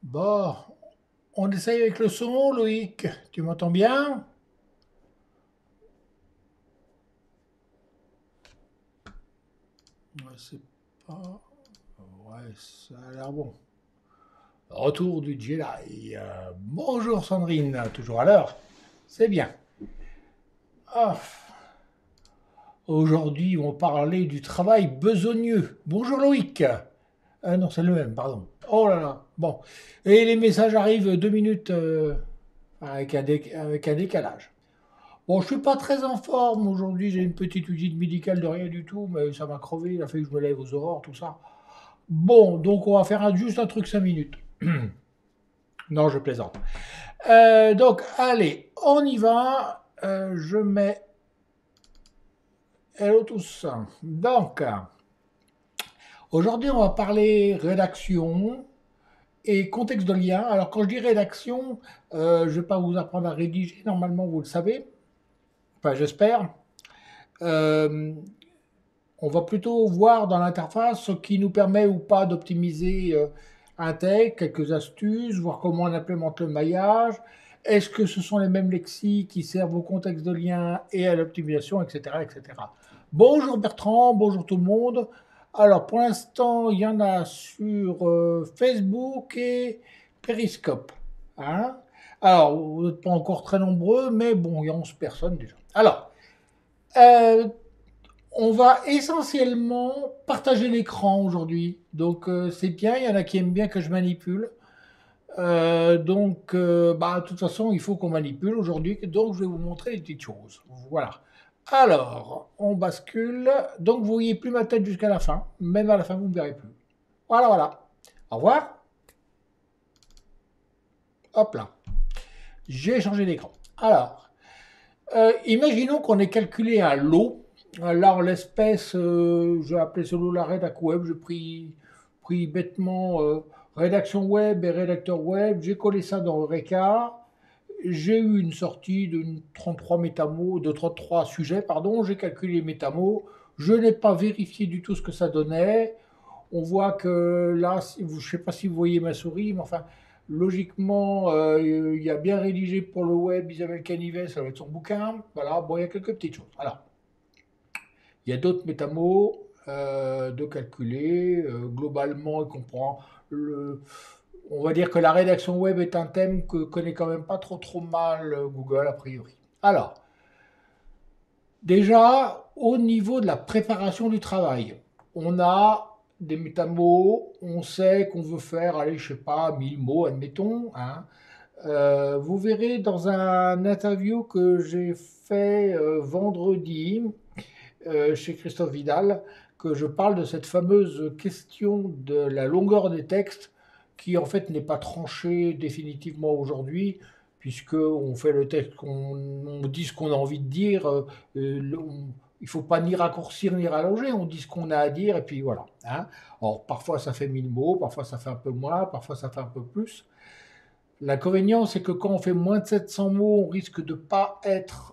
Bon, on essaye avec le son, Loïc. Tu m'entends bien? Ouais, c'est pas. Ouais, ça a l'air bon. Retour du Jedi. Bonjour Sandrine, toujours à l'heure. C'est bien. Ah, aujourd'hui, on va parler du travail besogneux. Bonjour Loïc. Non, c'est le même, pardon. Oh là là. Bon. Et les messages arrivent 2 minutes avec un décalage. Bon, je suis pas très en forme aujourd'hui, j'ai une petite visite médicale de rien du tout, mais ça m'a crevé, il a fallu que je me lève aux aurores, tout ça. Bon, donc on va faire juste un truc 5 minutes. Non, je plaisante. Donc, allez, on y va. Je mets hello tous. Donc, aujourd'hui, on va parler rédaction et contexte de lien. Alors, quand je dis rédaction, je ne vais pas vous apprendre à rédiger, normalement, vous le savez. Enfin, j'espère. Euh, On va plutôt voir dans l'interface ce qui nous permet ou pas d'optimiser un texte, quelques astuces, voir comment on implémente le maillage. Est-ce que ce sont les mêmes lexiques qui servent au contexte de lien et à l'optimisation, etc., etc. Bonjour Bertrand, bonjour tout le monde. Alors pour l'instant, il y en a sur Facebook et Periscope. Hein. Alors, vous n'êtes pas encore très nombreux, mais bon, il y a 11 personnes déjà. Alors, euh, on va essentiellement partager l'écran aujourd'hui. Donc c'est bien, il y en a qui aiment bien que je manipule. De toute façon, il faut qu'on manipule aujourd'hui. Donc je vais vous montrer des petites choses. Voilà. Alors, on bascule. Donc vous voyez plus ma tête jusqu'à la fin. Même à la fin, vous ne me verrez plus. Voilà, voilà. Au revoir. Hop là. J'ai changé d'écran. Alors, imaginons qu'on ait calculé un lot. Là, en l'espèce, j'ai appelé ce lot la rédac web. J'ai pris bêtement rédaction web et rédacteur web. J'ai collé ça dans Eureka. J'ai eu une sortie de 33 métamots, de 33 sujets, pardon. J'ai calculé les métamots. Je n'ai pas vérifié du tout ce que ça donnait. On voit que là, je ne sais pas si vous voyez ma souris, mais enfin, logiquement, il y a bien rédigé pour le web Isabelle Canivet, ça va être son bouquin. Voilà, bon, il y a quelques petites choses. Alors, il y a d'autres métamots de calculer. Globalement, il comprend le. On va dire que la rédaction web est un thème que connaît quand même pas trop mal Google a priori. Alors, déjà, au niveau de la préparation du travail, on a des métamots, on sait qu'on veut faire, allez, je sais pas, 1000 mots, admettons. Hein. Vous verrez dans un interview que j'ai fait vendredi chez Christophe Vidal que je parle de cette fameuse question de la longueur des textes qui en fait n'est pas tranchée définitivement aujourd'hui puisqu'on fait le texte, on dit ce qu'on a envie de dire, il ne faut pas ni raccourcir ni rallonger, on dit ce qu'on a à dire et puis voilà. Hein. Alors parfois ça fait 1000 mots, parfois ça fait un peu moins, parfois ça fait un peu plus. L'inconvénient, c'est que quand on fait moins de 700 mots, on risque de ne pas être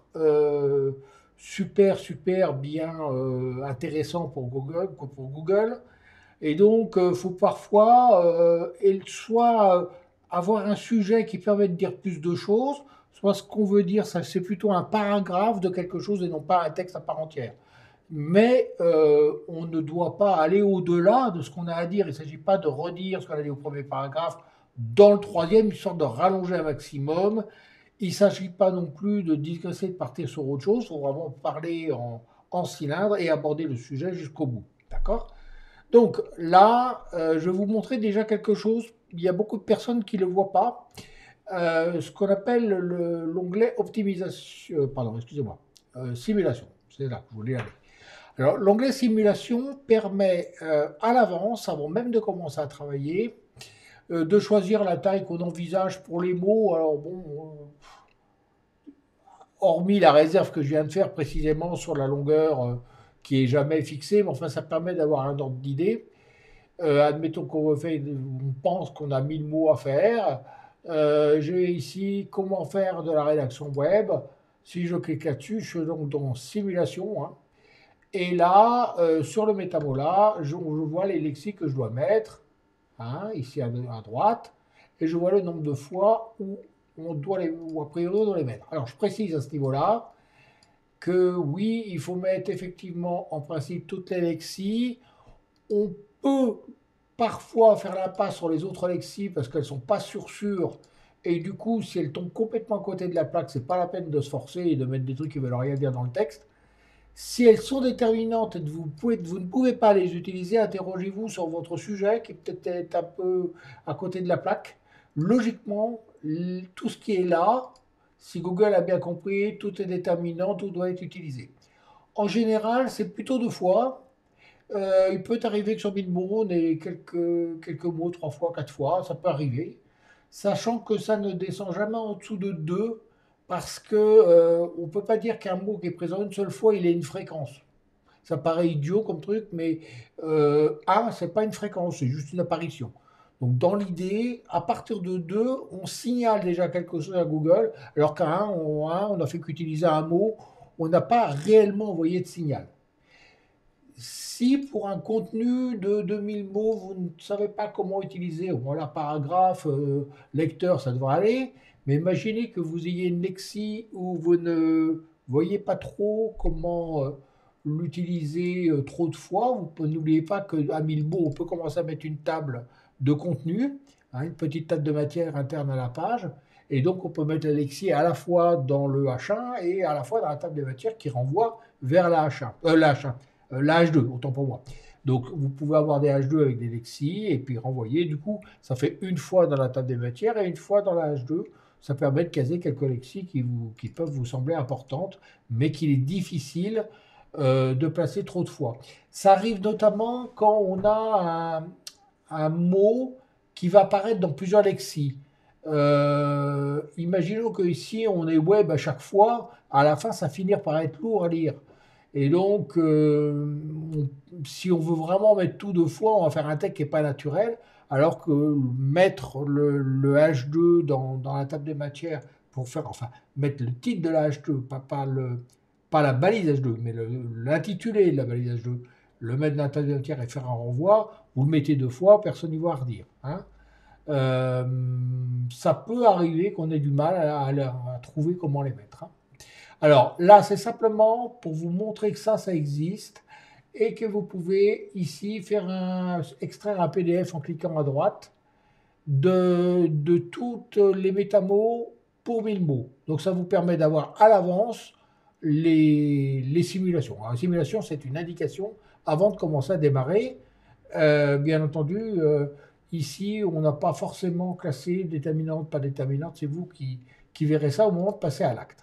super bien intéressant pour Google. Et donc, il faut parfois soit avoir un sujet qui permet de dire plus de choses, soit ce qu'on veut dire, c'est plutôt un paragraphe de quelque chose et non pas un texte à part entière. Mais on ne doit pas aller au-delà de ce qu'on a à dire. Il ne s'agit pas de redire ce qu'on a dit au premier paragraphe dans le troisième, histoire de rallonger un maximum. Il ne s'agit pas non plus de digresser, de partir sur autre chose. Il faut vraiment parler en cylindre et aborder le sujet jusqu'au bout. D'accord. Donc là, je vais vous montrer déjà quelque chose. Il y a beaucoup de personnes qui ne le voient pas. Ce qu'on appelle l'onglet optimisation, pardon, excusez-moi, simulation. C'est là que je voulais aller. Alors, l'onglet simulation permet à l'avance, avant même de commencer à travailler, de choisir la taille qu'on envisage pour les mots. Alors bon, hormis la réserve que je viens de faire précisément sur la longueur qui est jamais fixée, mais enfin ça permet d'avoir un ordre d'idée. Admettons on pense qu'on a 1000 mots à faire. J'ai ici comment faire de la rédaction web. Si je clique là-dessus, je suis donc dans simulation. Hein. Et là, sur le métamot là, je vois les lexiques que je dois mettre, hein, ici à droite. et je vois le nombre de fois où on doit ou a priori on doit les mettre. Alors je précise à ce niveau-là que oui, il faut mettre effectivement en principe toutes les lexis. On peut parfois faire l'impasse sur les autres lexis parce qu'elles ne sont pas sûres. Et du coup, si elles tombent complètement à côté de la plaque, c'est pas la peine de se forcer et de mettre des trucs qui veulent rien dire dans le texte. Si elles sont déterminantes et que vous ne pouvez pas les utiliser, interrogez-vous sur votre sujet qui peut-être un peu à côté de la plaque. Logiquement, tout ce qui est là, si Google a bien compris, tout est déterminant, tout doit être utilisé. En général, c'est plutôt 2 fois. Il peut arriver que sur 1000 mots, on ait quelques mots 3 fois, 4 fois, ça peut arriver. Sachant que ça ne descend jamais en dessous de 2, parce que on ne peut pas dire qu'un mot qui est présent une seule fois, il ait une fréquence. Ça paraît idiot comme truc, mais 1, c'est pas une fréquence, c'est juste une apparition. Donc dans l'idée, à partir de 2, on signale déjà quelque chose à Google, alors qu'à 1, on n'a fait qu'utiliser un mot, on n'a pas réellement envoyé de signal. Si pour un contenu de 2000 mots, vous ne savez pas comment utiliser, voilà, paragraphe, lecteur, ça devrait aller, mais imaginez que vous ayez une lexie où vous ne voyez pas trop comment l'utiliser trop de fois. N'oubliez pas qu'à 1000 mots, on peut commencer à mettre une table de contenu, hein, une petite table de matière interne à la page, et donc on peut mettre la lexie à la fois dans le H1 et à la fois dans la table de matière qui renvoie vers la H1, la H2, autant pour moi. Donc vous pouvez avoir des H2 avec des lexis et puis renvoyer. Du coup, ça fait une fois dans la table des matières et une fois dans la H2. Ça permet de caser quelques lexis qui peuvent vous sembler importantes, mais qu'il est difficile de placer trop de fois. Ça arrive notamment quand on a un mot qui va apparaître dans plusieurs lexis. Imaginons que ici on est web à chaque fois, à la fin ça finit par être lourd à lire. Et donc, si on veut vraiment mettre tout 2 fois, on va faire un texte qui n'est pas naturel, alors que mettre le H2 dans la table des matières pour faire, enfin, mettre le titre de la H2, pas la balise H2, mais l'intitulé de la balise H2, le mettre dans la table des matières et faire un renvoi, vous le mettez 2 fois, personne n'y va redire. Hein. Euh, Ça peut arriver qu'on ait du mal à trouver comment les mettre. Hein. Alors là, c'est simplement pour vous montrer que ça existe et que vous pouvez ici extraire un PDF en cliquant à droite de toutes les métamots pour 1000 mots. Donc ça vous permet d'avoir à l'avance les simulations. Alors, la simulation, c'est une indication avant de commencer à démarrer. Bien entendu, ici, on n'a pas forcément classé déterminante, pas déterminante. C'est vous qui verrez ça au moment de passer à l'acte.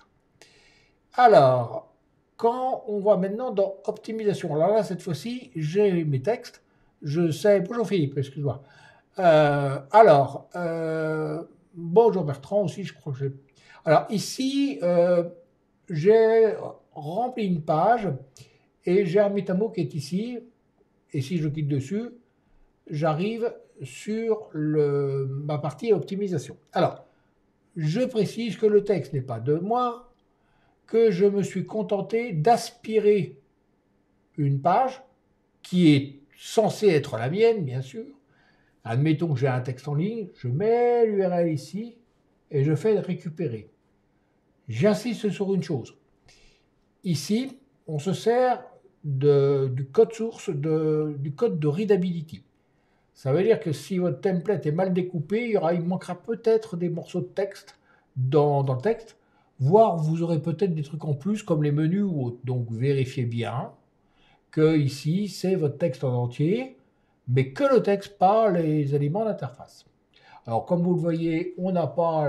Alors, quand on va maintenant dans optimisation, alors là, cette fois-ci, j'ai mes textes. Je sais. Bonjour Philippe, excuse-moi. Bonjour Bertrand aussi, je crois que j'ai. Alors, ici, j'ai rempli une page et j'ai un métamo qui est ici. Et si je clique dessus, j'arrive sur ma partie optimisation. Alors, je précise que le texte n'est pas de moi, que je me suis contenté d'aspirer une page qui est censée être la mienne, bien sûr. Admettons que j'ai un texte en ligne, je mets l'URL ici et je fais récupérer. J'insiste sur une chose. Ici, on se sert du code source, du code de readability. Ça veut dire que si votre template est mal découpé, il manquera peut-être des morceaux de texte dans le texte, voire vous aurez peut-être des trucs en plus comme les menus ou autres. Donc vérifiez bien que ici c'est votre texte en entier, mais que le texte, pas les éléments d'interface. Alors comme vous le voyez, on n'a pas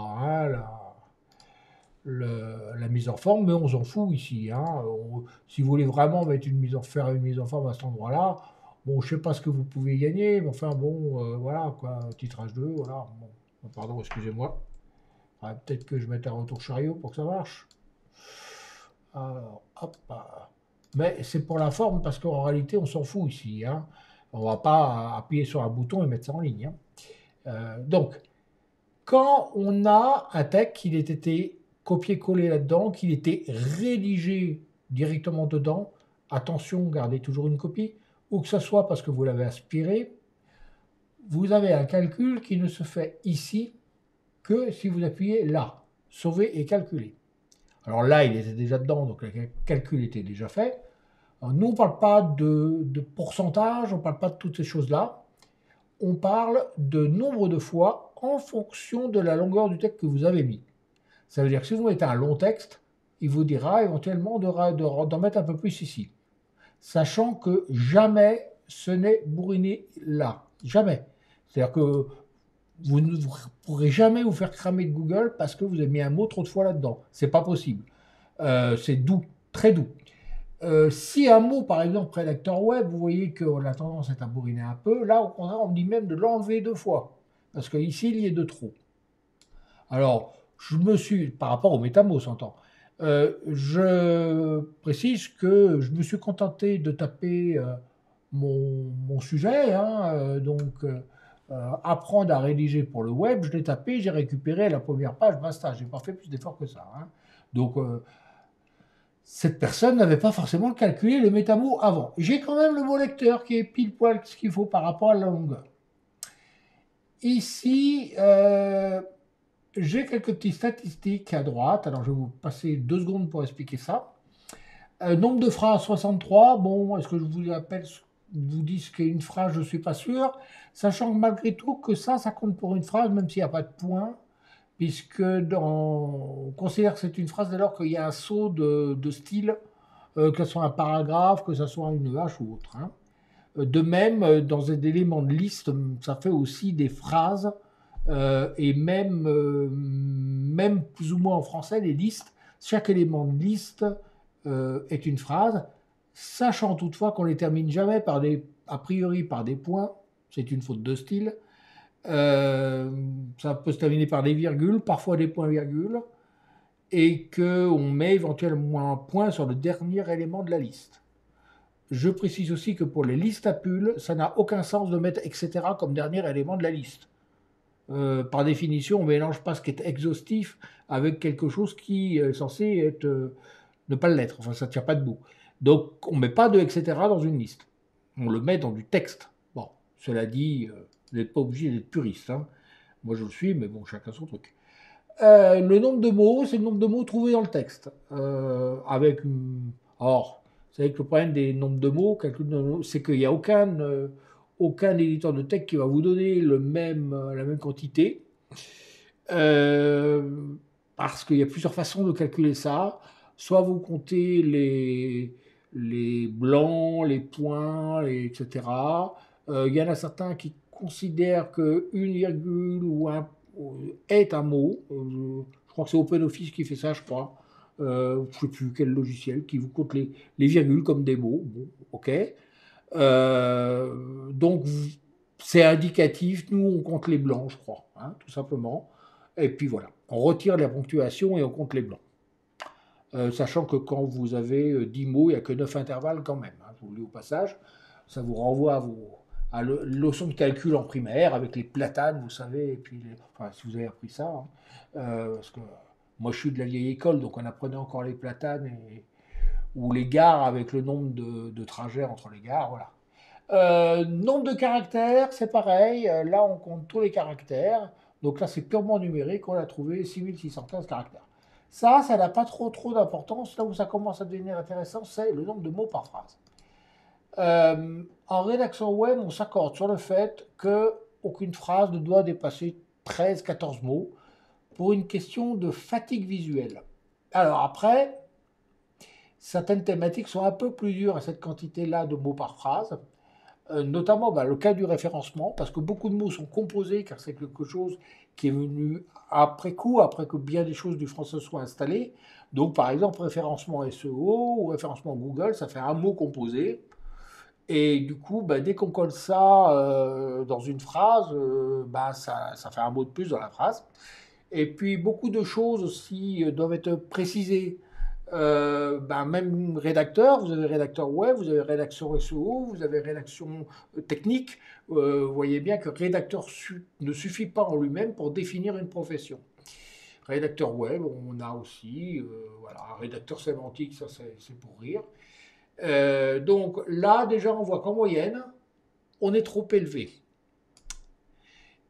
la mise en forme, mais on s'en fout ici. Hein. Si vous voulez vraiment faire une mise en forme à cet endroit-là, bon, je sais pas ce que vous pouvez gagner, mais enfin bon, voilà, quoi, titrage 2, voilà. Bon, pardon, excusez-moi. Peut-être que je mette un retour chariot pour que ça marche. Alors, hop. Mais c'est pour la forme, parce qu'en réalité, on s'en fout ici. Hein. On ne va pas appuyer sur un bouton et mettre ça en ligne. Hein. Donc, quand on a un texte qui a été copié-collé là-dedans, qu'il était rédigé directement dedans, attention, gardez toujours une copie, ou que ce soit parce que vous l'avez aspiré, vous avez un calcul qui ne se fait ici que si vous appuyez là, sauver et calculer. Alors là, il était déjà dedans, donc le calcul était déjà fait. Alors, nous, on ne parle pas de pourcentage, on ne parle pas de toutes ces choses-là. On parle de nombre de fois en fonction de la longueur du texte que vous avez mis. Ça veut dire que si vous mettez un long texte, il vous dira éventuellement d'en mettre un peu plus ici. Sachant que jamais ce n'est bourriné là. Jamais. C'est-à-dire que vous ne pourrez jamais vous faire cramer de Google parce que vous avez mis un mot trop de fois là-dedans. C'est pas possible. C'est doux, très doux. Si un mot, par exemple, rédacteur web, vous voyez qu'on a tendance à bourriner un peu, là, au contraire, on me dit même de l'enlever 2 fois. Parce qu'ici, il y est de trop. Alors, je me suis, par rapport au métamo, s'entend, je précise que je me suis contenté de taper mon sujet, hein, apprendre à rédiger pour le web, je l'ai tapé, j'ai récupéré la première page, basta, j'ai pas fait plus d'efforts que ça. Hein. Donc, cette personne n'avait pas forcément calculé le métamo avant. J'ai quand même le mot lecteur qui est pile poil ce qu'il faut par rapport à la longueur. Ici, j'ai quelques petites statistiques à droite. Alors, je vais vous passer 2 secondes pour expliquer ça. Nombre de phrases, 63. Bon, est-ce que je vous dis ce qu'est une phrase? Je ne suis pas sûr. Sachant que malgré tout, que ça compte pour une phrase, même s'il n'y a pas de point, puisque on considère que c'est une phrase dès lors qu'il y a un saut de style, que ce soit un paragraphe, que ce soit une hache ou autre. Hein. De même, dans des éléments de liste, ça fait aussi des phrases, et même plus ou moins en français, les listes, chaque élément de liste est une phrase, sachant toutefois qu'on les termine jamais a priori par des points, c'est une faute de style. Ça peut se terminer par des virgules, parfois des points-virgules, et qu'on met éventuellement un point sur le dernier élément de la liste. Je précise aussi que pour les listes à pull, ça n'a aucun sens de mettre etc. comme dernier élément de la liste. Par définition, on ne mélange pas ce qui est exhaustif avec quelque chose qui est censé être, ne pas l'être. Enfin, ça ne tient pas debout. Donc, on ne met pas de etc. dans une liste. On le met dans du texte. Bon, cela dit, vous n'êtes pas obligé d'être puriste. Hein. Moi, je le suis, mais bon, chacun son truc. Le nombre de mots, c'est le nombre de mots trouvés dans le texte. Or, vous savez que le problème des nombres de mots, c'est qu'il n'y a aucun éditeur de texte qui va vous donner la même quantité. Parce qu'il y a plusieurs façons de calculer ça. Soit vous comptez les blancs, les points, etc. Il y en a certains qui considèrent qu'une virgule ou un est un mot. Je crois que c'est OpenOffice qui fait ça, je crois. Je ne sais plus quel logiciel qui vous compte les virgules comme des mots. Bon, ok. Donc, c'est indicatif. Nous, on compte les blancs, je crois, hein, tout simplement. Et puis voilà, on retire la ponctuation et on compte les blancs. Sachant que quand vous avez 10 mots, il n'y a que 9 intervalles quand même. Hein, je vous le dis au passage. Ça vous renvoie à la leçon de calcul en primaire avec les platanes, vous savez, et puis enfin, si vous avez appris ça. Hein, parce que moi, je suis de la vieille école, donc on apprenait encore les platanes ou les gares avec le nombre de trajets entre les gares. Voilà. Nombre de caractères, c'est pareil. Là, on compte tous les caractères. Donc là, c'est purement numérique. On a trouvé 6615 caractères. Ça n'a pas trop d'importance. Là où ça commence à devenir intéressant, c'est le nombre de mots par phrase. En rédaction web, on s'accorde sur le fait qu'aucune phrase ne doit dépasser 13-14 mots pour une question de fatigue visuelle. Alors après, certaines thématiques sont un peu plus dures à cette quantité-là de mots par phrase. Notamment le cas du référencement, parce que beaucoup de mots sont composés, car c'est quelque chose qui est venu après coup, après que bien des choses du français soient installées. Donc par exemple, référencement SEO ou référencement Google, ça fait un mot composé. Et du coup, dès qu'on colle ça dans une phrase, ça fait un mot de plus dans la phrase. Et puis beaucoup de choses aussi doivent être précisées. Même rédacteur, vous avez rédacteur web, vous avez rédaction SEO, vous avez rédaction technique. Vous voyez bien que rédacteur ne suffit pas en lui-même pour définir une profession. Rédacteur web, on a aussi, voilà, rédacteur sémantique, ça c'est pour rire. Donc là, déjà, on voit qu'en moyenne, on est trop élevé.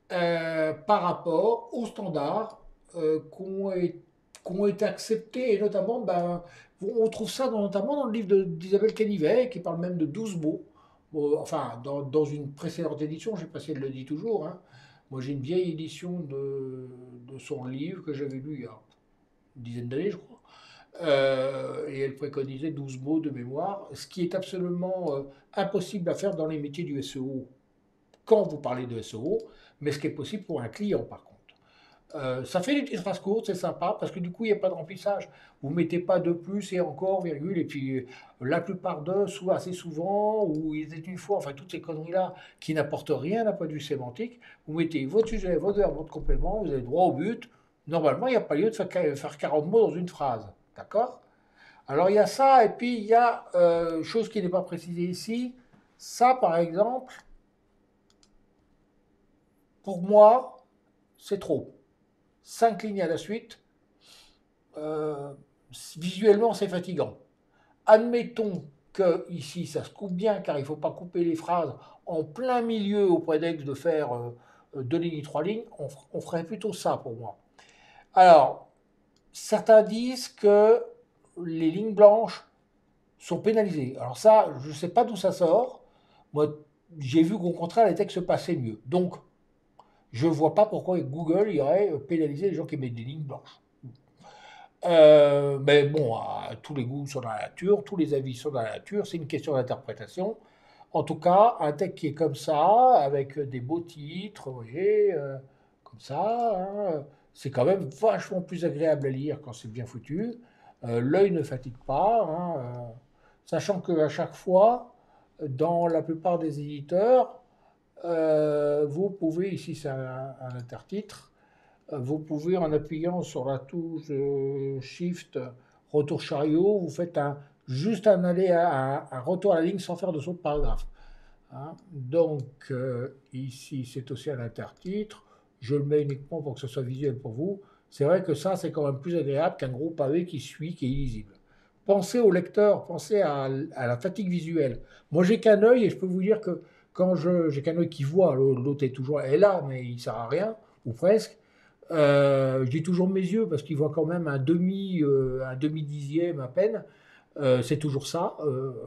par rapport aux standards qui ont été acceptés, et notamment, ben, on trouve ça notamment dans le livre d'Isabelle Canivet, qui parle même de 12 mots. Bon, enfin, dans une précédente édition, je ne sais pas si elle le dit toujours, hein. Moi j'ai une vieille édition de son livre que j'avais lu il y a une dizaine d'années, je crois. Et elle préconisait 12 mots de mémoire, ce qui est absolument impossible à faire dans les métiers du SEO quand vous parlez de SEO, mais ce qui est possible pour un client par contre. Ça fait des petites phrases courtes, c'est sympa, parce que du coup, il n'y a pas de remplissage. Vous ne mettez pas de plus et encore, virgule, et puis la plupart d'eux, soit assez souvent, ou ils étaient une fois, enfin toutes ces conneries-là qui n'apportent rien d'un point de vue sémantique, vous mettez votre sujet, votre verbe, votre complément, vous avez droit au but. Normalement, il n'y a pas lieu de faire 40 mots dans une phrase. D'accord? Alors il y a ça, et puis il y a, chose qui n'est pas précisée ici, ça par exemple, pour moi, c'est trop. 5 lignes à la suite, euh, visuellement c'est fatigant. Admettons que ici ça se coupe bien, car il ne faut pas couper les phrases en plein milieu au prétexte de faire 2 lignes, 3 lignes, on ferait plutôt ça pour moi. Alors, certains disent que les lignes blanches sont pénalisées. Alors ça, je ne sais pas d'où ça sort. Moi, j'ai vu qu'au contraire, les textes passaient mieux. Donc, je ne vois pas pourquoi Google irait pénaliser les gens qui mettent des lignes blanches. Mais bon, tous les goûts sont dans la nature, tous les avis sont dans la nature, c'est une question d'interprétation. En tout cas, un texte qui est comme ça, avec des beaux titres, vous voyez, comme ça, hein, c'est quand même vachement plus agréable à lire quand c'est bien foutu. L'œil ne fatigue pas, hein, sachant qu'à chaque fois, dans la plupart des éditeurs, vous pouvez, ici c'est un intertitre, vous pouvez en appuyant sur la touche Shift, retour chariot, vous faites juste un aller un retour à la ligne sans faire de saut de paragraphe. Hein. Donc ici c'est aussi un intertitre, je le mets uniquement pour que ce soit visuel pour vous. C'est vrai que ça c'est quand même plus agréable qu'un gros pavé qui suit, qui est illisible. Pensez au lecteur, pensez à la fatigue visuelle. Moi j'ai qu'un œil et je peux vous dire que quand j'ai qu'un œil qui voit, l'autre est là mais il sert à rien, ou presque. Je dis toujours mes yeux parce qu'ils voient quand même un demi dixième à peine. C'est toujours ça.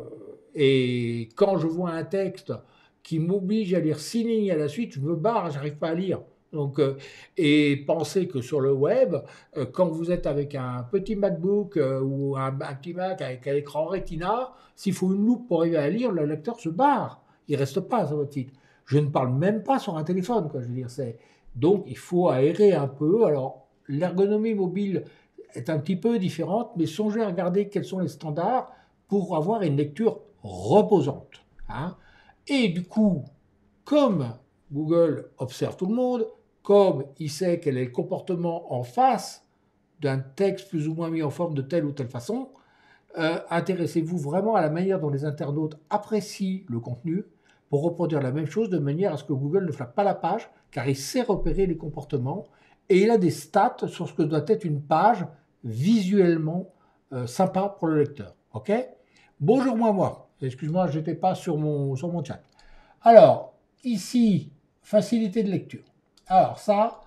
Et quand je vois un texte qui m'oblige à lire 6 lignes à la suite, je me barre, j'arrive pas à lire. Donc, et pensez que sur le web, quand vous êtes avec un petit MacBook ou un petit Mac avec un écran Retina, s'il faut une loupe pour arriver à lire, le lecteur se barre. Il reste pas sur votre site. Je ne parle même pas sur un téléphone, quoi. Je veux dire, donc il faut aérer un peu. Alors, l'ergonomie mobile est un petit peu différente, mais songez à regarder quels sont les standards pour avoir une lecture reposante. Hein. Et du coup, comme Google observe tout le monde, comme il sait quel est le comportement en face d'un texte plus ou moins mis en forme de telle ou telle façon, intéressez-vous vraiment à la manière dont les internautes apprécient le contenu pour reproduire la même chose de manière à ce que Google ne flatte pas la page, car il sait repérer les comportements et il a des stats sur ce que doit être une page visuellement sympa pour le lecteur. Ok? Bonjour moi. Excuse-moi, je n'étais pas sur mon chat. Alors, ici, facilité de lecture. Alors ça,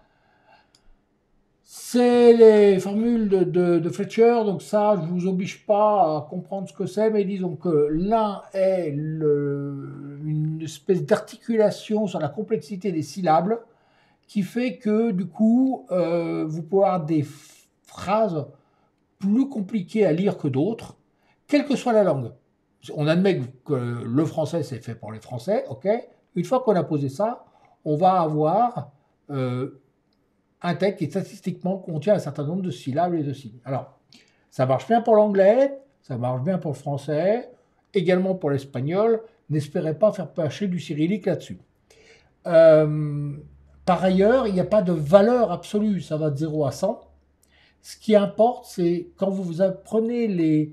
c'est les formules de Fletcher, donc ça, je ne vous oblige pas à comprendre ce que c'est, mais disons que l'un est une espèce d'articulation sur la complexité des syllabes qui fait que, du coup, vous pouvez avoir des phrases plus compliquées à lire que d'autres, quelle que soit la langue. On admet que le français, c'est fait pour les Français, ok. Une fois qu'on a posé ça, on va avoir un texte qui statistiquement contient un certain nombre de syllabes et de signes. Alors, ça marche bien pour l'anglais, ça marche bien pour le français, également pour l'espagnol. N'espérez pas faire passer du cyrillique là-dessus. Par ailleurs, il n'y a pas de valeur absolue, ça va de 0 à 100. Ce qui importe, c'est quand vous prenez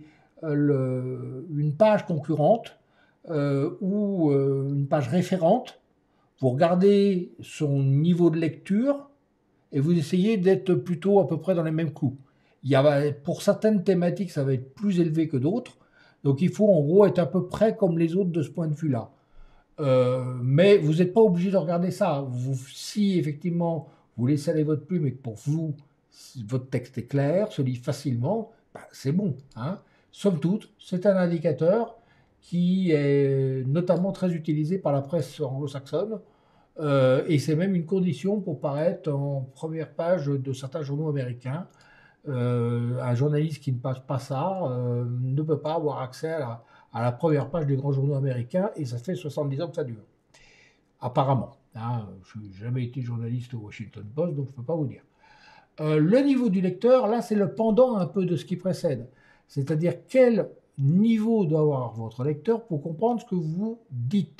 une page concurrente ou une page référente, vous regardez son niveau de lecture et vous essayez d'être plutôt à peu près dans les mêmes clous. Pour certaines thématiques, ça va être plus élevé que d'autres. Donc il faut en gros être à peu près comme les autres de ce point de vue-là. Mais vous n'êtes pas obligé de regarder ça. Si effectivement vous laissez aller votre plume et que pour vous, si votre texte est clair, se lit facilement, bah, c'est bon, hein. Somme toute, c'est un indicateur qui est notamment très utilisé par la presse anglo-saxonne, et c'est même une condition pour paraître en première page de certains journaux américains. Un journaliste qui ne passe pas ça ne peut pas avoir accès à la première page des grands journaux américains, et ça fait 70 ans que ça dure, apparemment, hein. Je n'ai jamais été journaliste au Washington Post, donc je ne peux pas vous dire. Le niveau du lecteur, là, c'est le pendant un peu de ce qui précède. C'est-à-dire quel niveau doit avoir votre lecteur pour comprendre ce que vous dites.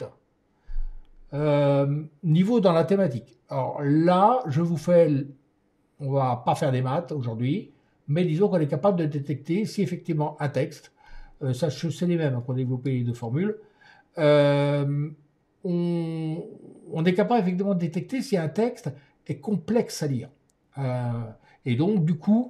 Niveau dans la thématique. Alors là, je vous fais, on va pas faire des maths aujourd'hui, mais disons qu'on est capable de détecter si effectivement un texte, ça c'est les mêmes qu'on a développé les deux formules, euh, on, on est capable effectivement de détecter si un texte est complexe à lire. Euh, et donc, du coup,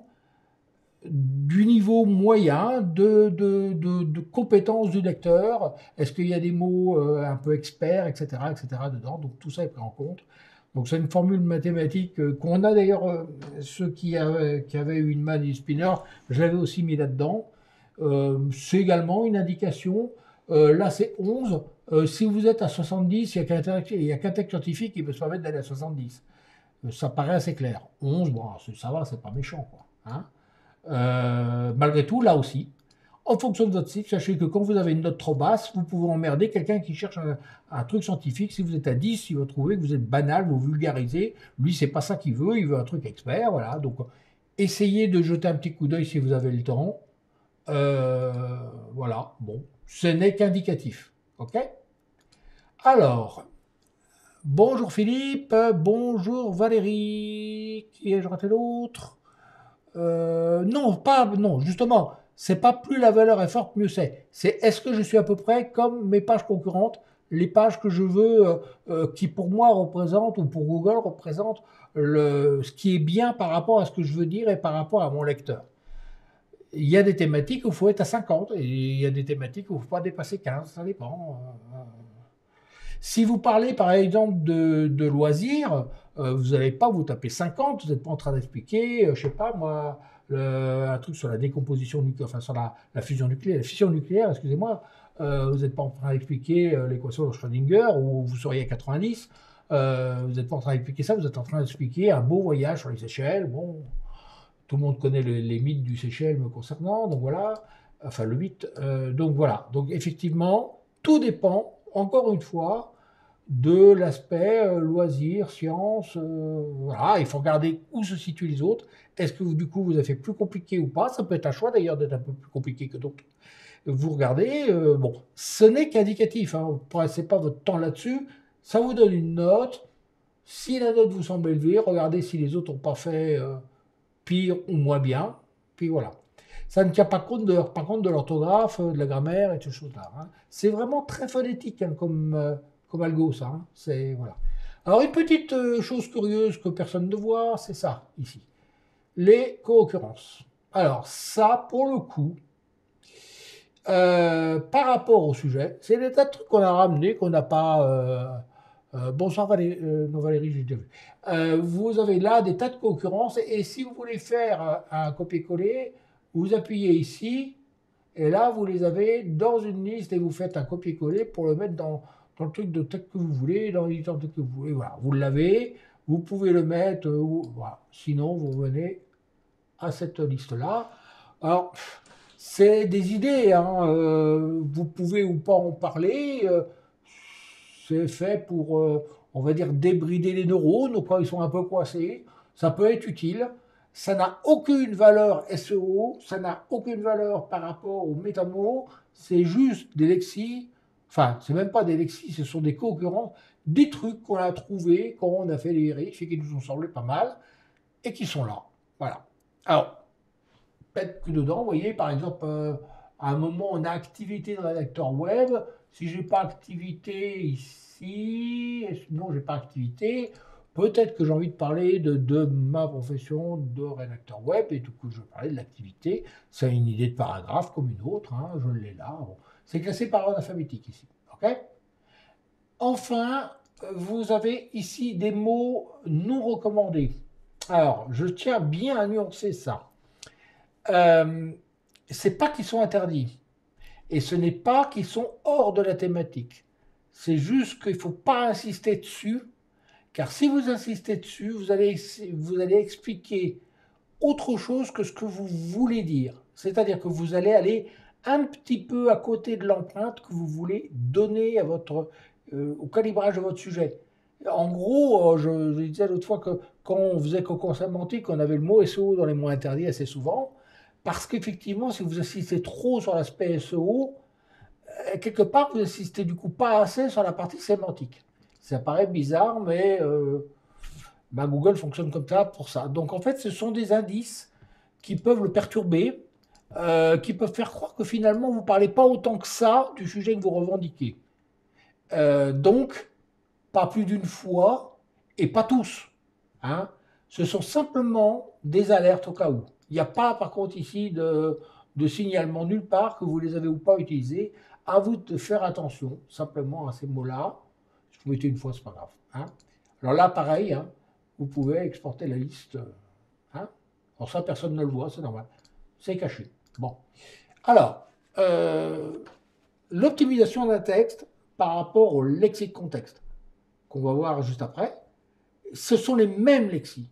du niveau moyen de compétence du lecteur, est-ce qu'il y a des mots un peu experts, etc., dedans. Donc, tout ça est pris en compte. Donc, c'est une formule mathématique qu'on a d'ailleurs, ceux qui avaient une main et spinner, je l'avais aussi mis là-dedans. C'est également une indication. Là, c'est 11. Si vous êtes à 70, il n'y a qu'un texte scientifique qui peut se permettre d'aller à 70. Ça paraît assez clair. 11, bon, ça va, c'est pas méchant, quoi, hein. Malgré tout, là aussi, en fonction de votre site, sachez que quand vous avez une note trop basse, vous pouvez emmerder quelqu'un qui cherche un truc scientifique. Si vous êtes à 10, il va trouver que vous êtes banal, vous vulgarisez. Lui, c'est pas ça qu'il veut, il veut un truc expert. Voilà. Donc, essayez de jeter un petit coup d'œil si vous avez le temps. Euh, voilà. Bon, ce n'est qu'indicatif. OK? Alors, bonjour Philippe, bonjour Valérie. Qui ai-je raté l'autre? Non, pas, non, justement, c'est pas plus la valeur est forte, mieux c'est. C'est est-ce que je suis à peu près comme mes pages concurrentes, les pages que je veux, qui pour moi représentent, ou pour Google représentent ce qui est bien par rapport à ce que je veux dire et par rapport à mon lecteur. Il y a des thématiques où il faut être à 50 et il y a des thématiques où il ne faut pas dépasser 15, ça dépend. Si vous parlez par exemple de loisirs, vous n'allez pas vous taper 50, vous n'êtes pas en train d'expliquer, je sais pas moi, un truc sur la décomposition nucléaire, enfin sur la fusion nucléaire, la fission nucléaire, excusez-moi, vous n'êtes pas en train d'expliquer l'équation de Schrödinger, où vous seriez à 90, vous n'êtes pas en train d'expliquer ça, vous êtes en train d'expliquer un beau voyage sur les Seychelles. Bon, tout le monde connaît les mythes du Seychelles me concernant, donc voilà, enfin le mythe, donc voilà, donc effectivement, tout dépend, encore une fois, de l'aspect loisir, science, voilà, il faut regarder où se situent les autres. Est-ce que du coup vous avez fait plus compliqué ou pas? Ça peut être un choix d'ailleurs d'être un peu plus compliqué que d'autres. Vous regardez, bon, ce n'est qu'indicatif, hein, vous ne passez pas votre temps là-dessus, ça vous donne une note. Si la note vous semble élevée, regardez si les autres n'ont pas fait pire ou moins bien, puis voilà. Ça ne tient pas compte par contre de l'orthographe, de la grammaire et toutes ces choses-là, hein. C'est vraiment très phonétique, hein, comme algo, ça, hein. C'est, voilà. Alors, une petite chose curieuse que personne ne voit, c'est ça, ici. Les co-occurrences. Alors, ça, pour le coup, par rapport au sujet, c'est des tas de trucs qu'on a ramenés, qu'on n'a pas. Bonsoir Valérie, non Valérie, j'ai déjà vu. Vous avez là des tas de concurrences, et si vous voulez faire un copier-coller, vous appuyez ici, et là vous les avez dans une liste, et vous faites un copier-coller pour le mettre dans le truc de tête que vous voulez, dans l'éditeur de tête que vous voulez. Voilà, vous l'avez, vous pouvez le mettre, voilà. Sinon vous revenez à cette liste-là. Alors, c'est des idées, hein, vous pouvez ou pas en parler. C'est fait pour, on va dire, débrider les neurones quand ils sont un peu coincés. Ça peut être utile. Ça n'a aucune valeur SEO, ça n'a aucune valeur par rapport aux métamots. C'est juste des lexis. Enfin, c'est même pas des lexis, ce sont des concurrents, des trucs qu'on a trouvés quand on a fait les vérifications et qui nous ont semblé pas mal et qui sont là. Voilà. Alors, peut-être que dedans, vous voyez, par exemple, à un moment, on a activité de rédacteur web. Si j'ai pas activité ici, et sinon j'ai pas activité, peut-être que j'ai envie de parler de ma profession de rédacteur web, et du coup je vais parler de l'activité. C'est une idée de paragraphe comme une autre, hein, je l'ai là. Bon. C'est classé par ordre alphabétique ici. OK? Enfin, vous avez ici des mots non recommandés. Alors, je tiens bien à nuancer ça. Euh, c'est pas qu'ils sont interdits. Et ce n'est pas qu'ils sont hors de la thématique. C'est juste qu'il ne faut pas insister dessus, car si vous insistez dessus, vous allez expliquer autre chose que ce que vous voulez dire. C'est-à-dire que vous allez aller un petit peu à côté de l'empreinte que vous voulez donner à au calibrage de votre sujet. En gros, je disais l'autre fois que quand on faisait Cocon sémantique, on avait le mot SEO dans les mots interdits assez souvent, parce qu'effectivement, si vous insistez trop sur l'aspect SEO, quelque part, vous insistez du coup pas assez sur la partie sémantique. Ça paraît bizarre, mais Google fonctionne comme ça pour ça. Donc en fait, ce sont des indices qui peuvent le perturber, qui peuvent faire croire que finalement, vous ne parlez pas autant que ça du sujet que vous revendiquez. Donc, pas plus d'une fois, et pas tous. Hein. Ce sont simplement des alertes au cas où. Il n'y a pas, par contre, ici de signalement nulle part que vous les avez ou pas utilisés. À vous de faire attention simplement à ces mots-là. Si vous mettez une fois, c'est pas grave. Hein. Alors là, pareil, hein, vous pouvez exporter la liste. Hein. Alors ça, personne ne le voit, c'est normal. C'est caché. Bon. Alors, l'optimisation d'un texte par rapport au lexique contexte qu'on va voir juste après, ce sont les mêmes lexis.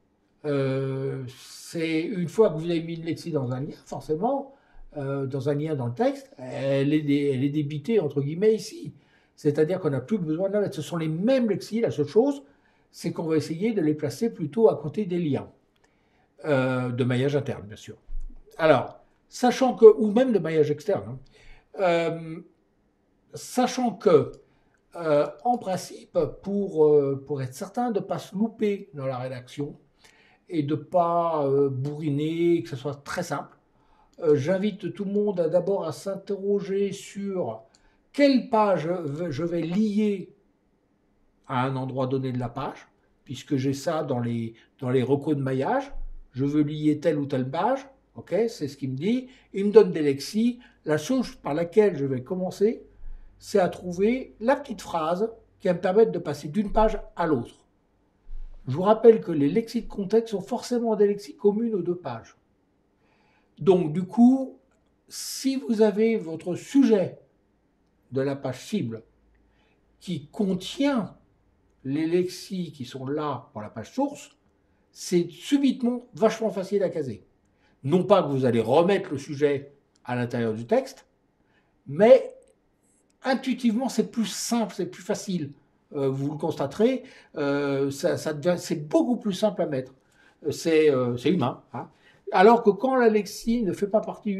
C'est une fois que vous avez mis une lexie dans un lien, forcément, dans un lien dans le texte, elle est débitée entre guillemets ici. C'est-à-dire qu'on n'a plus besoin de la mettre. Ce sont les mêmes lexis. La seule chose, c'est qu'on va essayer de les placer plutôt à côté des liens de maillage interne, bien sûr. Alors, sachant que, ou même de maillage externe, hein, sachant que en principe, pour être certain de ne pas se louper dans la rédaction et de ne pas bourriner, que ce soit très simple, j'invite tout le monde d'abord à s'interroger sur quelle page je vais lier à un endroit donné de la page, puisque j'ai ça dans les recos de maillage. Je veux lier telle ou telle page, ok, c'est ce qu'il me dit. Il me donne des lexis. La chose par laquelle je vais commencer, c'est à trouver la petite phrase qui va me permettre de passer d'une page à l'autre. Je vous rappelle que les lexis de contexte sont forcément des lexis communs aux deux pages. Donc du coup, si vous avez votre sujet de la page cible qui contient les lexis qui sont là pour la page source, c'est subitement vachement facile à caser. Non pas que vous allez remettre le sujet à l'intérieur du texte, mais intuitivement, c'est plus simple, c'est plus facile. Vous le constaterez, c'est beaucoup plus simple à mettre. C'est humain. Hein. Alors que quand l'Alexis ne fait pas partie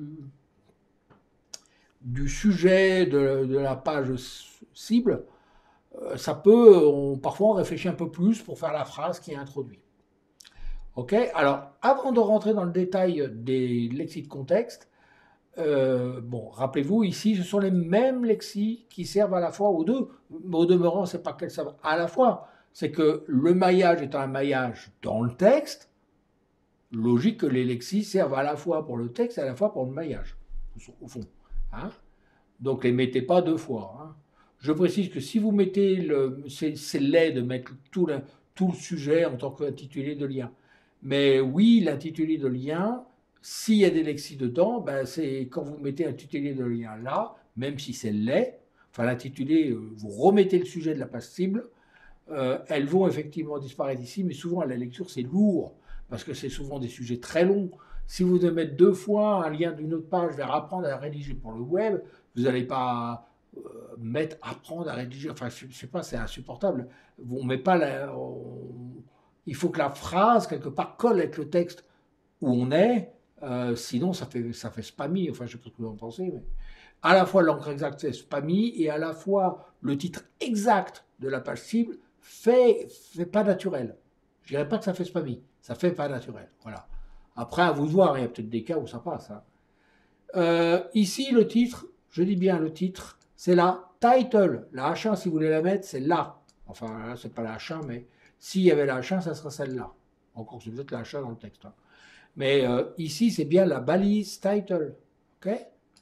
du sujet de la page cible, ça peut, parfois on réfléchit un peu plus pour faire la phrase qui est introduite. Ok. Alors, avant de rentrer dans le détail des lexis de contexte, bon, rappelez-vous, ici, ce sont les mêmes lexis qui servent à la fois aux deux. Au demeurant, c'est pas qu'elles servent à la fois. C'est que le maillage étant un maillage dans le texte, logique que les lexis servent à la fois pour le texte et à la fois pour le maillage, au fond. Hein. Donc, les mettez pas deux fois. Hein. Je précise que si vous mettez c'est laid de mettre tout le sujet en tant qu'intitulé de lien. Mais oui, l'intitulé de lien, s'il y a des lexis dedans, ben c'est quand vous mettez l'intitulé de lien là, même si c'est laid, enfin l'intitulé, vous remettez le sujet de la page cible, elles vont effectivement disparaître ici, mais souvent à la lecture c'est lourd, parce que c'est souvent des sujets très longs. Si vous devez mettre deux fois un lien d'une autre page vers apprendre à rédiger pour le web, vous n'allez pas mettre apprendre à rédiger, enfin je sais pas, c'est insupportable. On met pas il faut que la phrase quelque part colle avec le texte où on est, sinon ça fait spammy, enfin je sais pas ce que vous en pensez, mais à la fois l'encre exacte c'est spammy et à la fois le titre exact de la page cible fait pas naturel. Je dirais pas que ça fait spammy, ça fait pas naturel, voilà. Après à vous de voir, il y a peut-être des cas où ça passe. Hein. Ici le titre, je dis bien le titre, c'est la title, la H1 si vous voulez la mettre, c'est là. Enfin là c'est pas la H1 mais s'il y avait la H1 ça serait celle-là. Encore que c'est peut-être la H1 dans le texte. Hein. Mais ici, c'est bien la balise title. Okay,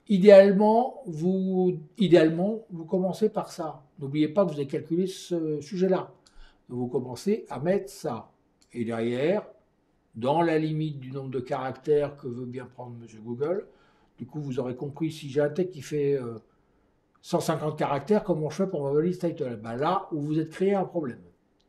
idéalement, vous commencez par ça. N'oubliez pas que vous avez calculé ce sujet-là. Vous commencez à mettre ça. Et derrière, dans la limite du nombre de caractères que veut bien prendre Monsieur Google, du coup, vous aurez compris, si j'ai un texte qui fait 150 caractères, comment je fais pour ma valise title? Ben là où vous êtes créé un problème.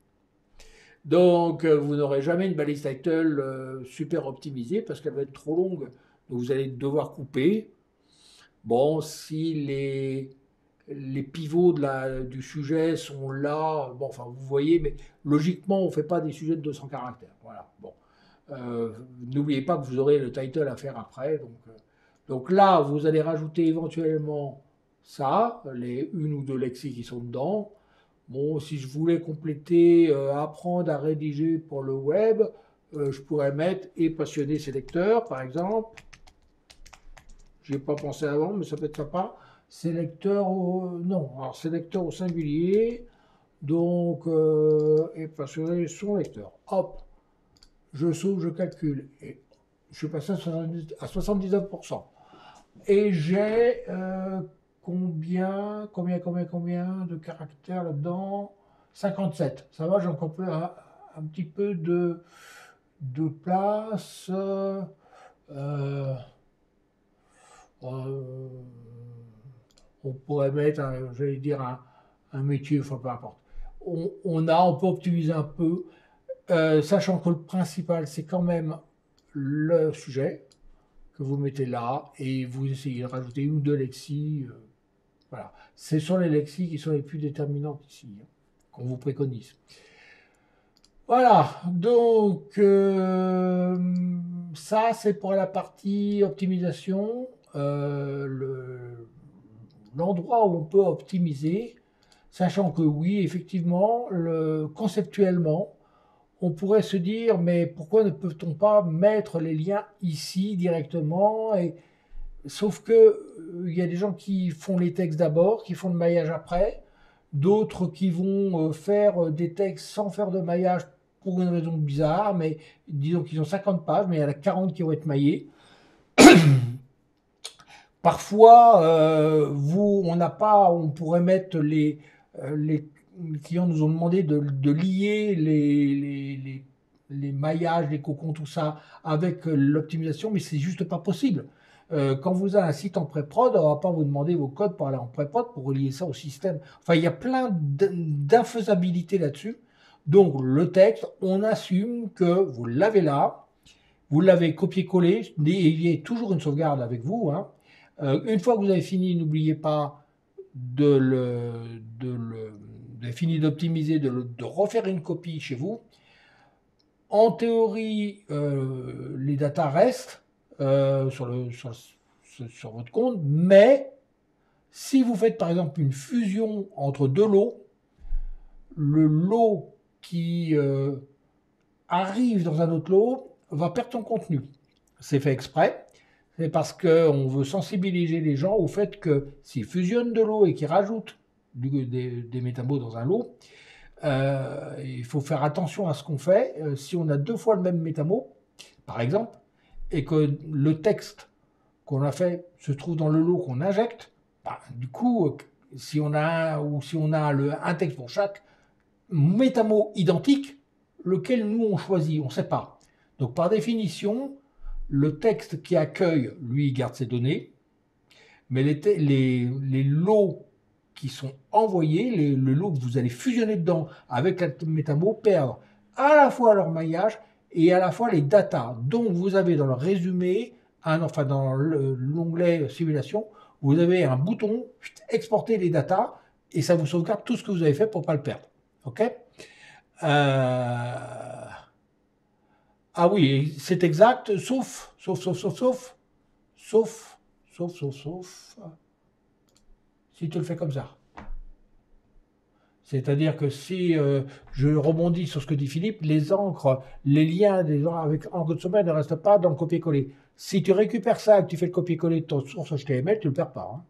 Donc, vous n'aurez jamais une balise title super optimisée parce qu'elle va être trop longue. Donc, vous allez devoir couper. Bon, si les pivots du sujet sont là, bon, enfin, vous voyez, mais logiquement, on ne fait pas des sujets de 200 caractères. Voilà, bon. N'oubliez pas que vous aurez le title à faire après. Donc là, vous allez rajouter éventuellement ça, les une ou deux lexiques qui sont dedans. Bon, si je voulais compléter, apprendre à rédiger pour le web, je pourrais mettre et passionner ses lecteurs, par exemple. J'y ai pas pensé avant, mais ça peut être sympa. Sélecteur non, alors sélecteur au singulier, donc et passionner son lecteur. Hop, je sauve, je calcule. Et je suis passé à 79%. Et j'ai combien de caractères là-dedans? 57. Ça va, j'ai encore un petit peu de place. On pourrait mettre, j'allais dire, un métier, enfin peu importe. On peut optimiser un peu, sachant que le principal, c'est quand même le sujet que vous mettez là, et vous essayez de rajouter une ou deux lexis. Voilà. Ce sont les lexis qui sont les plus déterminantes ici, hein, qu'on vous préconise. Voilà, donc ça c'est pour la partie optimisation. L'endroit où on peut optimiser, sachant que oui, effectivement, conceptuellement, on pourrait se dire, mais pourquoi ne peut-on pas mettre les liens ici directement sauf que il y a des gens qui font les textes d'abord, qui font le maillage après, d'autres qui vont faire des textes sans faire de maillage pour une raison bizarre, mais disons qu'ils ont 50 pages, mais il y en a 40 qui vont être maillées. Parfois, on n'a pas, on pourrait mettre les clients nous ont demandé de lier les maillages, les cocons, tout ça avec l'optimisation, mais c'est juste pas possible. Quand vous avez un site en pré-prod, on ne va pas vous demander vos codes pour aller en pré-prod pour relier ça au système. Enfin, il y a plein d'infaisabilité là-dessus. Donc, le texte, on assume que vous l'avez là, vous l'avez copié-collé, il y a toujours une sauvegarde avec vous, hein. Une fois que vous avez fini, n'oubliez pas fini d'optimiser, de refaire une copie chez vous. En théorie, les datas restent sur votre compte, mais si vous faites par exemple une fusion entre deux lots, le lot qui arrive dans un autre lot va perdre son contenu. C'est fait exprès. C'est parce qu'on veut sensibiliser les gens au fait que s'ils fusionnent de l'eau et qu'ils rajoutent des métamos dans un lot, il faut faire attention à ce qu'on fait. Si on a deux fois le même métamo, par exemple, et que le texte qu'on a fait se trouve dans le lot qu'on injecte, bah, du coup, si on a un texte pour chaque métamo identique, lequel nous on choisit, on ne sait pas. Donc par définition, le texte qui accueille, lui, garde ses données, mais les lots qui sont envoyés, le lot que vous allez fusionner dedans avec la métamo, perdent à la fois leur maillage et à la fois les datas. Donc vous avez dans le résumé, enfin dans l'onglet simulation, vous avez un bouton exporter les datas et ça vous sauvegarde tout ce que vous avez fait pour ne pas le perdre. Ok ? Ah oui, c'est exact, sauf, si tu le fais comme ça. C'est-à-dire que si je rebondis sur ce que dit Philippe, les encres, les liens des avec encre de sommet ne restent pas dans le copier-coller. Si tu récupères ça et que tu fais le copier-coller de ton source HTML, tu ne le perds pas.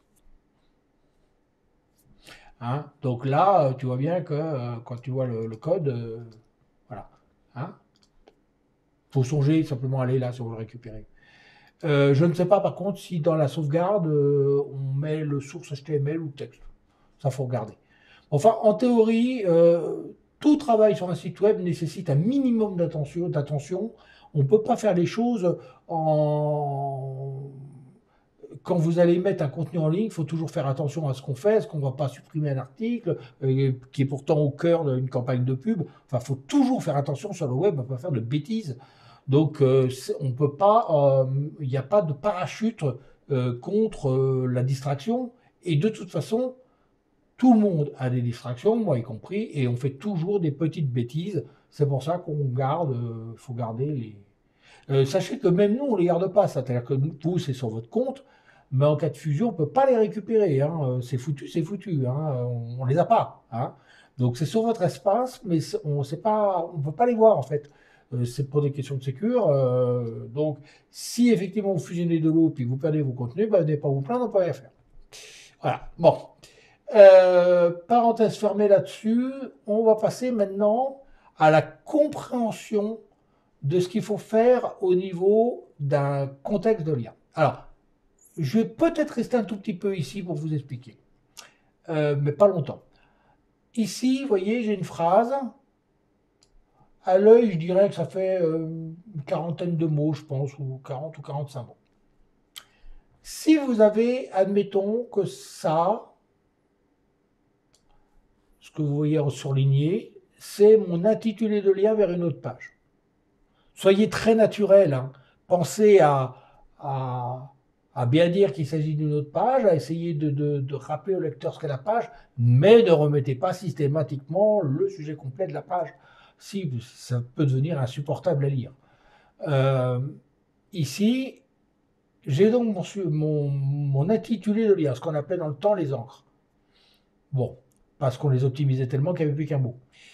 Hein. Donc là, tu vois bien que quand tu vois le code, voilà. Hein. Faut songer simplement à aller là si vous le récupérez. Je ne sais pas par contre si dans la sauvegarde, on met le source HTML ou le texte. Ça, faut regarder. Enfin, en théorie, tout travail sur un site web nécessite un minimum d'attention. On ne peut pas faire les choses en... Quand vous allez mettre un contenu en ligne, il faut toujours faire attention à ce qu'on fait, est-ce qu'on ne va pas supprimer un article qui est pourtant au cœur d'une campagne de pub. Enfin, il faut toujours faire attention sur le web, on ne peut pas faire de bêtises. Donc, on peut pas, il n'y a pas de parachute contre la distraction. Et de toute façon, tout le monde a des distractions, moi y compris, et on fait toujours des petites bêtises. C'est pour ça qu'on garde, faut garder les. Sachez que même nous, on les garde pas. C'est-à-dire que vous, c'est sur votre compte, mais en cas de fusion, on peut pas les récupérer. Hein. C'est foutu, c'est foutu. Hein. On les a pas. Hein. Donc c'est sur votre espace, mais on sait pas, on peut pas les voir en fait. C'est pour des questions de sécurité. Donc si effectivement vous fusionnez de l'eau puis vous perdez vos contenus, ben, n'allez pas vous plaindre, on peut rien faire. Voilà. Bon. Parenthèse fermée là-dessus, on va passer maintenant à la compréhension de ce qu'il faut faire au niveau d'un contexte de lien. Alors, je vais peut-être rester un tout petit peu ici pour vous expliquer, mais pas longtemps. Ici, vous voyez, j'ai une phrase. À l'œil, je dirais que ça fait une quarantaine de mots, je pense, ou 40 ou 45 mots. Si vous avez, admettons que ça, ce que vous voyez en surligné, c'est mon intitulé de lien vers une autre page. Soyez très naturel, hein. Pensez à bien dire qu'il s'agit d'une autre page, à essayer de rappeler au lecteur ce qu'est la page, mais ne remettez pas systématiquement le sujet complet de la page. Si, ça peut devenir insupportable à lire. Ici, j'ai donc mon intitulé de lien, ce qu'on appelait dans le temps les encres. Bon, parce qu'on les optimisait tellement qu'il n'y avait plus qu'un mot.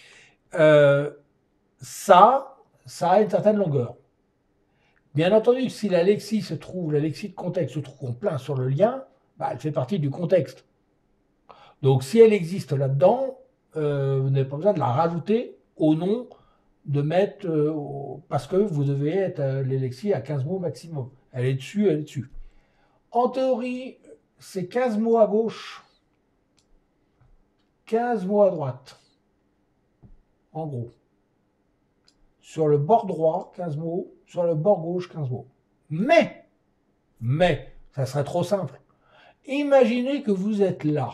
Ça a une certaine longueur. Bien entendu, si la lexie de contexte se trouve en plein sur le lien, bah, elle fait partie du contexte. Donc si elle existe là-dedans, vous n'avez pas besoin de la rajouter au nom de mettre, parce que vous devez être les lexies à 15 mots maximum. Elle est dessus, elle est dessus. En théorie, c'est 15 mots à gauche, 15 mots à droite. En gros. Sur le bord droit, 15 mots. Sur le bord gauche, 15 mots. Mais, ça serait trop simple. Imaginez que vous êtes là.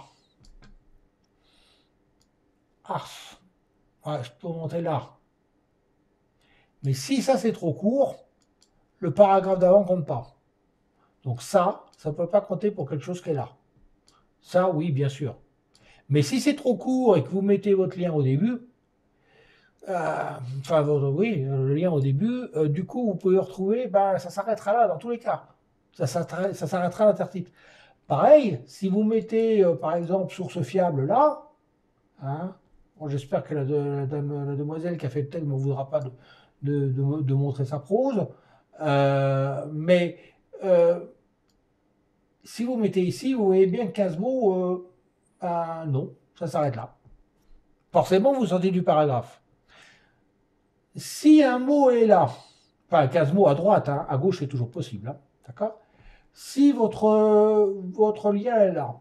Ah, ouais, je peux monter là. Mais si ça c'est trop court, le paragraphe d'avant compte pas. Donc ça ne peut pas compter pour quelque chose qui est là. Ça, oui, bien sûr. Mais si c'est trop court et que vous mettez votre lien au début, oui, le lien au début, du coup, vous pouvez retrouver, ben, ça s'arrêtera là dans tous les cas. Ça s'arrêtera à l'intertitre. Pareil, si vous mettez, par exemple, source fiable là, hein, bon, j'espère que la demoiselle qui a fait le texte ne voudra pas de montrer sa prose, mais si vous mettez ici, vous voyez bien que 15 mots, ben, non, ça s'arrête là. Forcément, vous sortez du paragraphe. Si un mot est là, enfin 15 mots à droite, hein, à gauche c'est toujours possible, hein, d'accord? Si votre lien est là,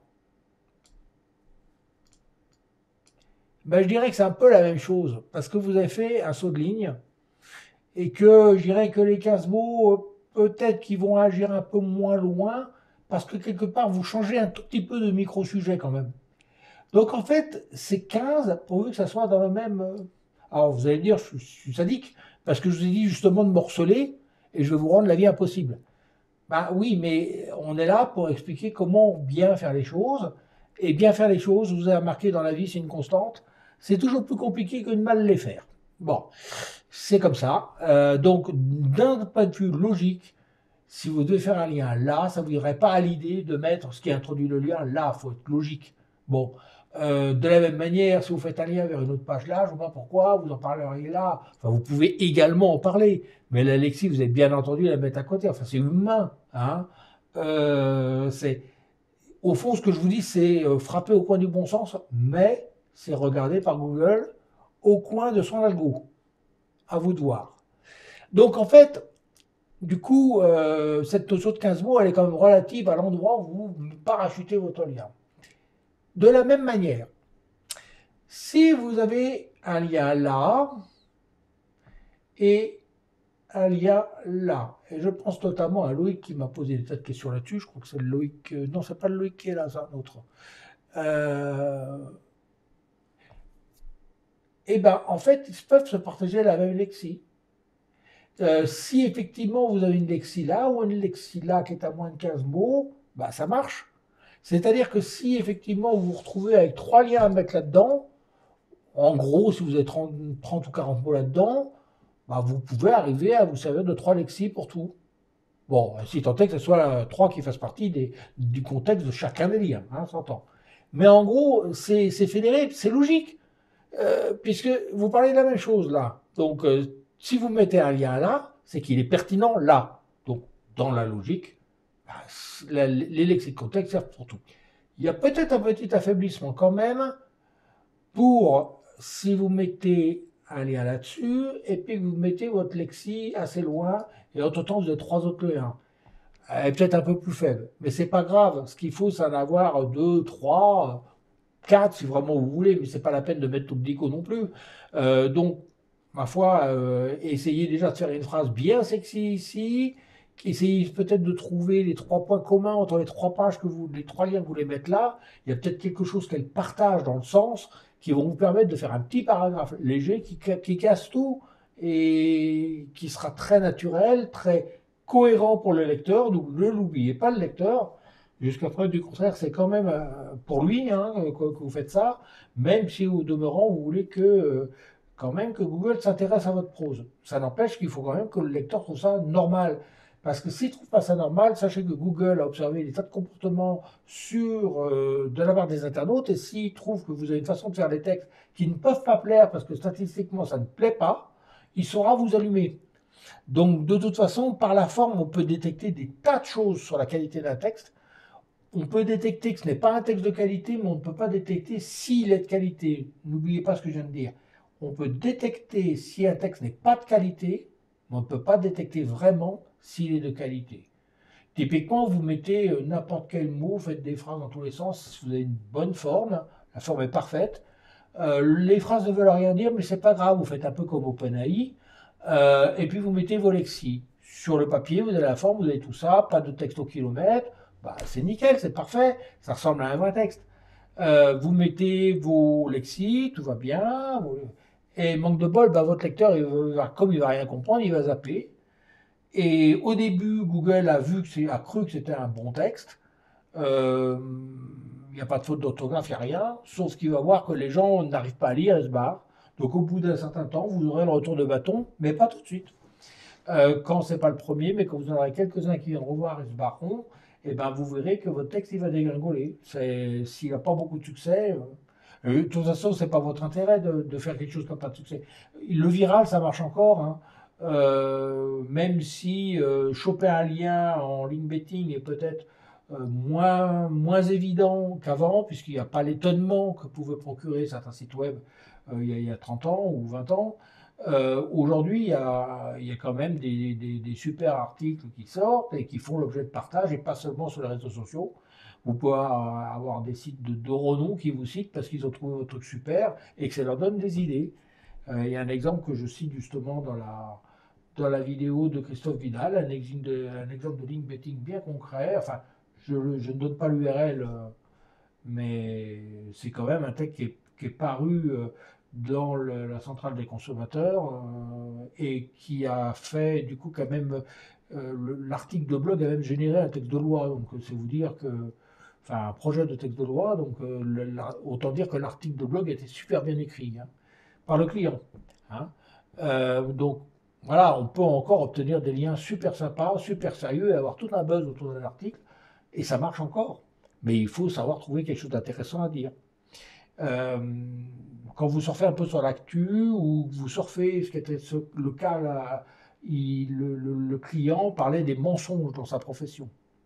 ben, je dirais que c'est un peu la même chose, parce que vous avez fait un saut de ligne, et que je dirais que les 15 mots, peut-être qu'ils vont agir un peu moins loin, parce que quelque part vous changez un tout petit peu de micro-sujet quand même. Donc en fait, c'est 15 pourvu que ça soit dans le même. Alors vous allez me dire, je suis sadique, parce que je vous ai dit justement de morceler, et je vais vous rendre la vie impossible. Ben oui, mais on est là pour expliquer comment bien faire les choses, et bien faire les choses, vous avez remarqué dans la vie, c'est une constante, c'est toujours plus compliqué que de mal les faire. Bon, c'est comme ça. Donc, d'un point de vue logique, si vous devez faire un lien là, ça ne vous irait pas à l'idée de mettre ce qui introduit le lien là, il faut être logique. Bon, de la même manière, si vous faites un lien vers une autre page là, je ne vois pas pourquoi, vous en parleriez là. Enfin, vous pouvez également en parler, mais la lexie, vous êtes bien entendu la mettre à côté. Enfin, c'est humain. Hein. Au fond, ce que je vous dis, c'est frapper au coin du bon sens, mais c'est regardé par Google au coin de son algo. À vous de voir. Donc, en fait, Du coup, cette notion de 15 mots, elle est quand même relative à l'endroit où vous parachutez votre lien. De la même manière, si vous avez un lien là et un lien là, et je pense notamment à Loïc qui m'a posé des tas de questions là-dessus, je crois que c'est Loïc, non, c'est pas le Loïc qui est là, c'est un autre. Euh, et ben, en fait, ils peuvent se partager la même lexie. Si effectivement vous avez une lexie là ou une lexie là qui est à moins de 15 mots, bah ça marche. C'est-à-dire que si effectivement vous vous retrouvez avec trois liens à mettre là-dedans, en gros, si vous avez 30 ou 40 mots là-dedans, bah, vous pouvez arriver à vous servir de trois lexies pour tout. Bon, si tant est que ce soit trois qui fassent partie du contexte de chacun des liens, hein, s'entend. Mais en gros, c'est fédéré, c'est logique, puisque vous parlez de la même chose là. Donc, si vous mettez un lien là, c'est qu'il est pertinent là. Donc, dans la logique, bah, les lexies de contexte servent pour tout. Il y a peut-être un petit affaiblissement quand même pour si vous mettez un lien là-dessus et puis que vous mettez votre lexie assez loin et entre-temps vous avez trois autres liens. Elle est peut-être un peu plus faible, mais c'est pas grave. Ce qu'il faut, c'est en avoir deux, trois, quatre si vraiment vous voulez, mais c'est pas la peine de mettre tout le dico non plus. Donc, ma foi, essayez déjà de faire une phrase bien sexy ici. Essayez peut-être de trouver les trois points communs entre les trois pages les trois liens que vous voulez mettre là. Il y a peut-être quelque chose qu'elles partagent dans le sens qui vont vous permettre de faire un petit paragraphe léger qui casse tout et qui sera très naturel, très cohérent pour le lecteur. Donc ne l'oubliez pas, le lecteur. Jusqu'à preuve du contraire, c'est quand même pour lui hein, que vous faites ça, même si au demeurant vous voulez que quand même que Google s'intéresse à votre prose. Ça n'empêche qu'il faut quand même que le lecteur trouve ça normal. Parce que s'il ne trouve pas ça normal, sachez que Google a observé des tas de comportements de la part des internautes, et s'il trouve que vous avez une façon de faire des textes qui ne peuvent pas plaire parce que statistiquement ça ne plaît pas, il saura vous allumer. Donc de toute façon, par la forme, on peut détecter des tas de choses sur la qualité d'un texte. On peut détecter que ce n'est pas un texte de qualité, mais on ne peut pas détecter s'il est de qualité. N'oubliez pas ce que je viens de dire. On peut détecter si un texte n'est pas de qualité, mais on ne peut pas détecter vraiment s'il est de qualité. Typiquement, vous mettez n'importe quel mot, faites des phrases dans tous les sens, vous avez une bonne forme, la forme est parfaite. Les phrases ne veulent rien dire, mais c'est pas grave, vous faites un peu comme OpenAI, et puis vous mettez vos lexis. Sur le papier, vous avez la forme, vous avez tout ça, pas de texte au kilomètre, bah, c'est nickel, c'est parfait, ça ressemble à un vrai texte. Vous mettez vos lexis, tout va bien, et manque de bol, bah, votre lecteur, comme il va rien comprendre, il va zapper. Et au début, Google a cru que c'était un bon texte. Euh, Il n'y a pas de faute d'orthographe, il n'y a rien, sauf qu'il va voir que les gens n'arrivent pas à lire et se barrent. Donc au bout d'un certain temps, vous aurez le retour de bâton, mais pas tout de suite. Quand c'est pas le premier, mais quand vous en aurez quelques-uns qui viennent revoir et se barreront, et ben vous verrez que votre texte il va dégringoler. S'il n'a pas beaucoup de succès, de toute façon, c'est pas votre intérêt de faire quelque chose qui n'a pas de succès. Le viral, ça marche encore, hein. Même si choper un lien en link betting est peut-être moins évident qu'avant, puisqu'il n'y a pas l'étonnement que pouvaient procurer certains sites web il y a 30 ans ou 20 ans. Aujourd'hui, il y a quand même des super articles qui sortent et qui font l'objet de partage, et pas seulement sur les réseaux sociaux. Vous pouvez avoir des sites de renom qui vous citent parce qu'ils ont trouvé votre truc super et que ça leur donne des idées. Il y a un exemple que je cite justement dans la vidéo de Christophe Vidal, un exemple de link betting bien concret. Enfin, je ne donne pas l'URL, mais c'est quand même un texte qui est paru dans la centrale des consommateurs et qui a fait du coup quand même l'article de blog a même généré un texte de loi. Donc c'est vous dire que enfin un projet de texte de loi. Donc autant dire que l'article de blog était super bien écrit hein, par le client. Hein. Donc voilà, on peut encore obtenir des liens super sympas, super sérieux et avoir tout un buzz autour de l'article et ça marche encore. Mais il faut savoir trouver quelque chose d'intéressant à dire. Euh, Quand vous surfez un peu sur l'actu ou vous surfez, ce qui était le cas là, le client parlait des mensonges dans sa profession.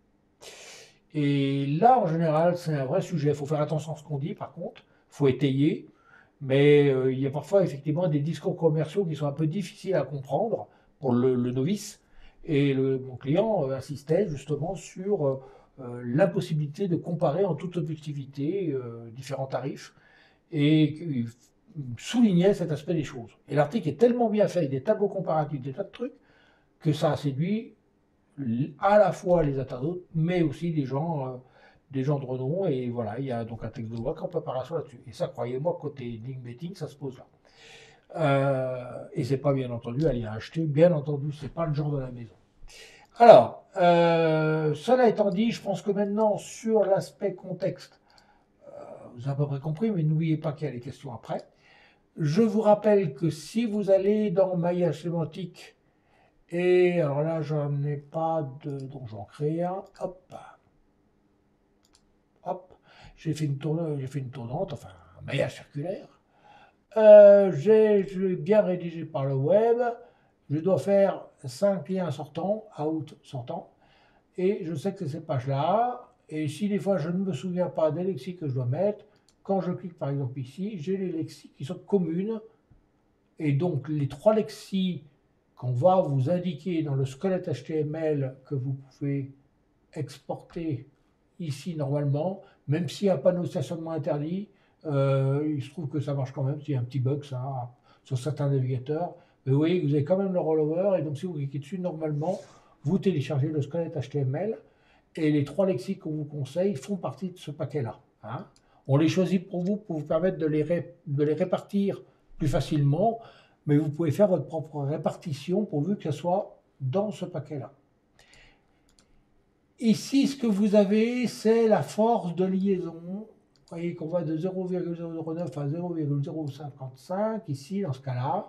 Et là, en général, c'est un vrai sujet. Il faut faire attention à ce qu'on dit, par contre. Il faut étayer. Mais il y a parfois effectivement des discours commerciaux qui sont un peu difficiles à comprendre pour le novice. Et mon client insistait justement sur l'impossibilité de comparer en toute objectivité différents tarifs et il soulignait cet aspect des choses. Et l'article est tellement bien fait, avec des tableaux comparatifs, des tas de trucs, que ça a séduit à la fois les internautes, mais aussi des gens de renom. Et voilà, il y a donc un texte de loi qui est en préparation là-dessus. Et ça, croyez-moi, côté link betting, ça se pose là. Et c'est pas bien entendu à y acheter, bien entendu, c'est pas le genre de la maison. Alors, cela étant dit, je pense que maintenant, sur l'aspect contexte, vous avez à peu près compris, mais n'oubliez pas qu'il y a les questions après. Je vous rappelle que si vous allez dans maillage sémantique, et alors là, j'en ai pas de. Donc, j'en crée un. Hop. Hop. J'ai fait une tournante, enfin, un maillage circulaire. Je bien rédigé par le web. Je dois faire 5 liens sortants, out sortant. Et je sais que c'est ces pages-là. Et si des fois je ne me souviens pas des lexiques que je dois mettre, quand je clique par exemple ici, j'ai les lexiques qui sont communes. Et donc les 3 lexiques qu'on va vous indiquer dans le squelette HTML que vous pouvez exporter ici normalement, même s'il y a un panneau de stationnement interdit, il se trouve que ça marche quand même, s'il y a un petit bug ça, sur certains navigateurs. Mais vous voyez que vous avez quand même le rollover, et donc si vous cliquez dessus, normalement, vous téléchargez le squelette HTML, et les 3 lexiques qu'on vous conseille font partie de ce paquet-là. Hein. On les choisit pour vous permettre de les répartir plus facilement, mais vous pouvez faire votre propre répartition pourvu que ce soit dans ce paquet-là. Ici, ce que vous avez, c'est la force de liaison. Vous voyez qu'on va de 0,009 à 0,055, ici, dans ce cas-là.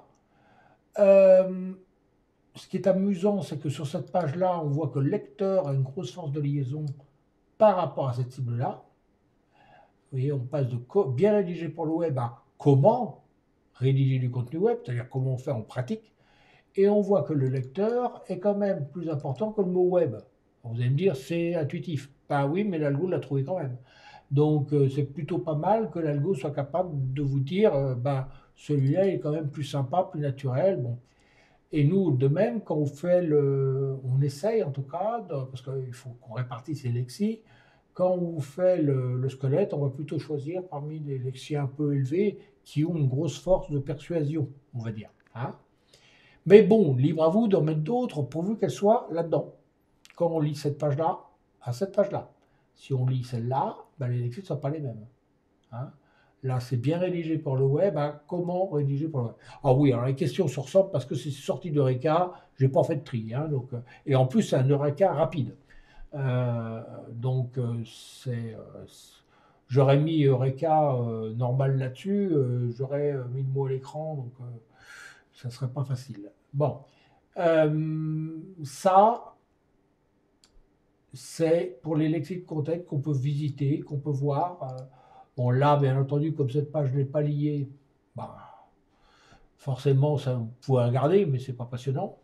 Ce qui est amusant, c'est que sur cette page-là, on voit que le lecteur a une grosse force de liaison par rapport à cette cible-là. Vous voyez, on passe de bien rédigé pour le web à comment rédiger du contenu web, c'est-à-dire comment on fait en pratique. Et on voit que le lecteur est quand même plus important que le mot web. Vous allez me dire, c'est intuitif. Ben oui, mais l'algo l'a trouvé quand même. Donc c'est plutôt pas mal que l'algo soit capable de vous dire, ben, celui-là est quand même plus sympa, plus naturel. Bon. Et nous, de même, quand on fait on essaye en tout cas, parce qu'il faut qu'on répartisse les lexis, quand on fait le squelette, on va plutôt choisir parmi les lexis un peu élevés qui ont une grosse force de persuasion, on va dire. Hein. Mais bon, libre à vous d'en mettre d'autres pourvu qu'elles soient là-dedans. Quand on lit cette page-là, à cette page-là. Si on lit celle-là, ben les lexis ne sont pas les mêmes. Hein. Là, c'est bien rédigé pour le web. Hein. Comment rédiger pour le web? Ah oui, alors les questions se ressemblent parce que c'est sorti d'Eureka. Je n'ai pas fait de tri. Hein, donc, et en plus, c'est un Eureka rapide. Donc, j'aurais mis Eureka normal là-dessus. J'aurais mis le mot à l'écran. Donc, ça ne serait pas facile. Bon. Ça, c'est pour les lexiques contexte qu'on peut visiter, qu'on peut voir. Bon, là, bien entendu, comme cette page n'est pas liée, bah, forcément, ça, vous pouvez regarder, mais c'est pas passionnant.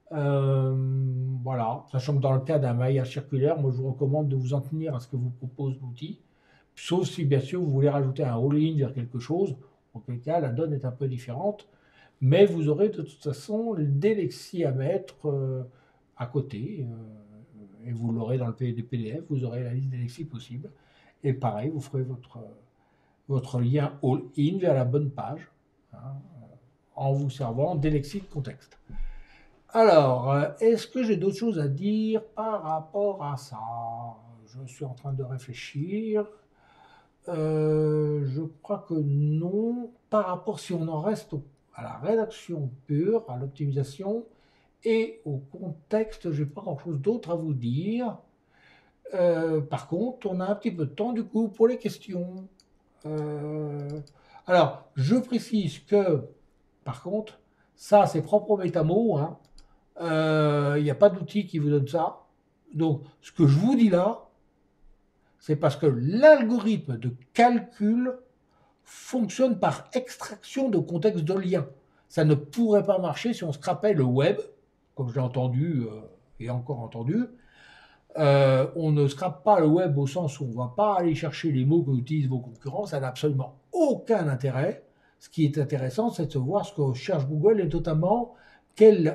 Voilà, sachant que dans le cas d'un maillage circulaire, moi je vous recommande de vous en tenir à ce que vous propose l'outil, sauf si bien sûr vous voulez rajouter un all-in vers quelque chose, auquel cas la donne est un peu différente, mais vous aurez de toute façon des lexis à mettre à côté, et vous l'aurez dans le PDF, vous aurez la liste des lexis possibles, et pareil, vous ferez votre lien all-in vers la bonne page, hein, en vous servant des lexiques contexte. Alors, est-ce que j'ai d'autres choses à dire par rapport à ça? Je suis en train de réfléchir. Je crois que non. Par rapport, si on en reste à la rédaction pure, à l'optimisation et au contexte, je n'ai pas grand-chose d'autre à vous dire. Par contre, on a un petit peu de temps du coup pour les questions. Alors, je précise que, par contre, ça c'est propre au Métamo, hein. Il n'y a pas d'outil qui vous donne ça. Donc, ce que je vous dis là, c'est parce que l'algorithme de calcul fonctionne par extraction de contexte de lien. Ça ne pourrait pas marcher si on scrapait le web, comme j'ai entendu et encore entendu. On ne scrape pas le web au sens où on ne va pas aller chercher les mots qu'utilisent vos concurrents. Ça n'a absolument aucun intérêt. Ce qui est intéressant, c'est de voir ce que cherche Google et notamment quel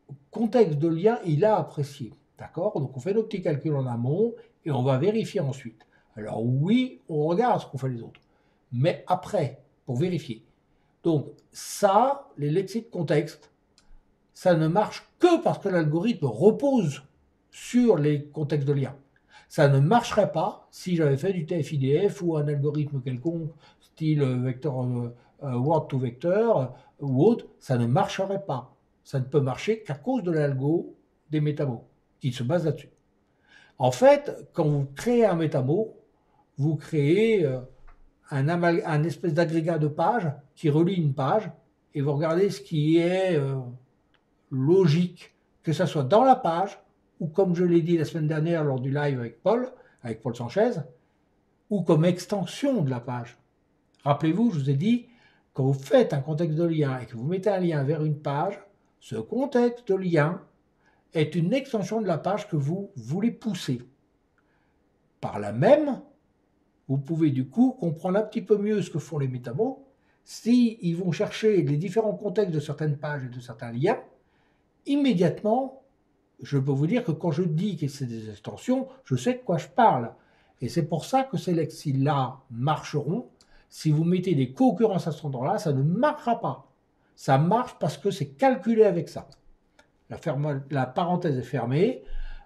contexte de lien il a apprécié. D'accord? Donc on fait nos petits calculs en amont et on va vérifier ensuite. Alors oui, on regarde ce qu'ont fait les autres, mais après, pour vérifier. Donc ça, les lexiques contexte, ça ne marche que parce que l'algorithme repose sur les contextes de lien. Ça ne marcherait pas si j'avais fait du TF-IDF ou un algorithme quelconque, style vecteur word to vector ou autre, ça ne marcherait pas. Ça ne peut marcher qu'à cause de l'algo des métamos, qui se base là-dessus. En fait, quand vous créez un métamo, vous créez un espèce d'agrégat de pages qui relie une page et vous regardez ce qui est logique, que ce soit dans la page ou comme je l'ai dit la semaine dernière lors du live avec Paul Sanchez, ou comme extension de la page. Rappelez-vous, je vous ai dit, quand vous faites un contexte de lien et que vous mettez un lien vers une page, ce contexte de lien est une extension de la page que vous voulez pousser. Par là même, vous pouvez du coup comprendre un petit peu mieux ce que font les métamos s'ils vont chercher les différents contextes de certaines pages et de certains liens. Immédiatement, je peux vous dire que quand je dis que c'est des extensions, je sais de quoi je parle. Et c'est pour ça que ces lexiques-là marcheront. Si vous mettez des co-occurrences à cet endroit-là, ça ne marchera pas. Ça marche parce que c'est calculé avec ça. La parenthèse est fermée.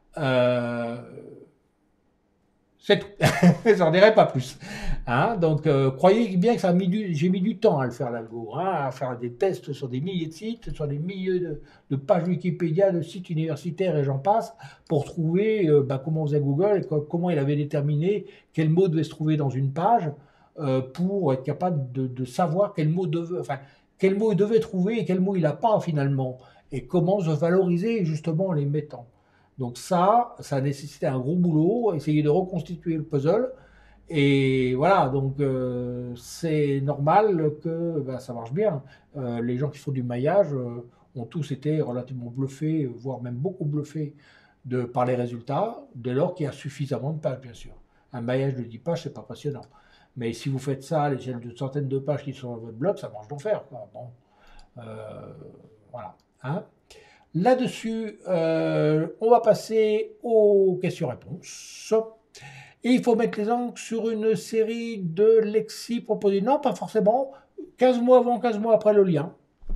C'est tout. J'en dirai pas plus. Hein, donc, croyez bien que j'ai mis du temps à le faire, l'algo, hein, à faire des tests sur des milliers de sites, sur des milliers de pages Wikipédia, de sites universitaires et j'en passe, pour trouver comment faisait Google et comment il avait déterminé quel mot devait se trouver dans une page pour être capable de savoir quel mot il devait trouver et quel mot il n'a pas finalement, et comment se valoriser justement en les mettant. Donc ça a nécessité un gros boulot, essayer de reconstituer le puzzle. Et voilà, donc c'est normal que ça marche bien. Les gens qui font du maillage ont tous été relativement bluffés, voire même beaucoup bluffés par les résultats, dès lors qu'il y a suffisamment de pages, bien sûr. Un maillage de 10 pages, c'est pas passionnant. Mais si vous faites ça à l'échelle de centaines de pages qui sont dans votre blog, ça marche d'enfer. Bon, voilà. Hein. Là-dessus, on va passer aux questions-réponses. Et il faut mettre les angles sur une série de lexis proposés. Non, pas forcément. 15 mois avant, 15 mois après le lien.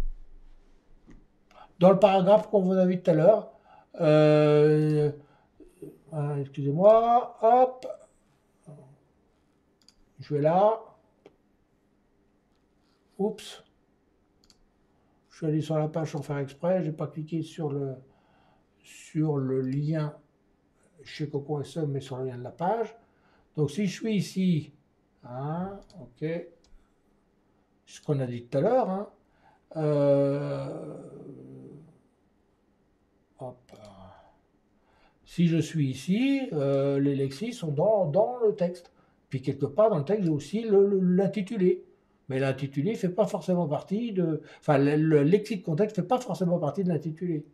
Dans le paragraphe qu'on vous a vu tout à l'heure. Excusez-moi. Hop. Je vais là. Oups. Je suis allé sur la page sans faire exprès. Je n'ai pas cliqué sur le lien chez Coco.sm, mais sur le lien de la page. Donc si je suis ici, hein, ok, ce qu'on a dit tout à l'heure, hein, hop. Si je suis ici, les lexis sont dans le texte. Puis quelque part dans le texte, j'ai aussi l'intitulé. Mais l'intitulé ne fait pas forcément partie de... Enfin, le lexique contexte ne fait pas forcément partie de l'intitulé.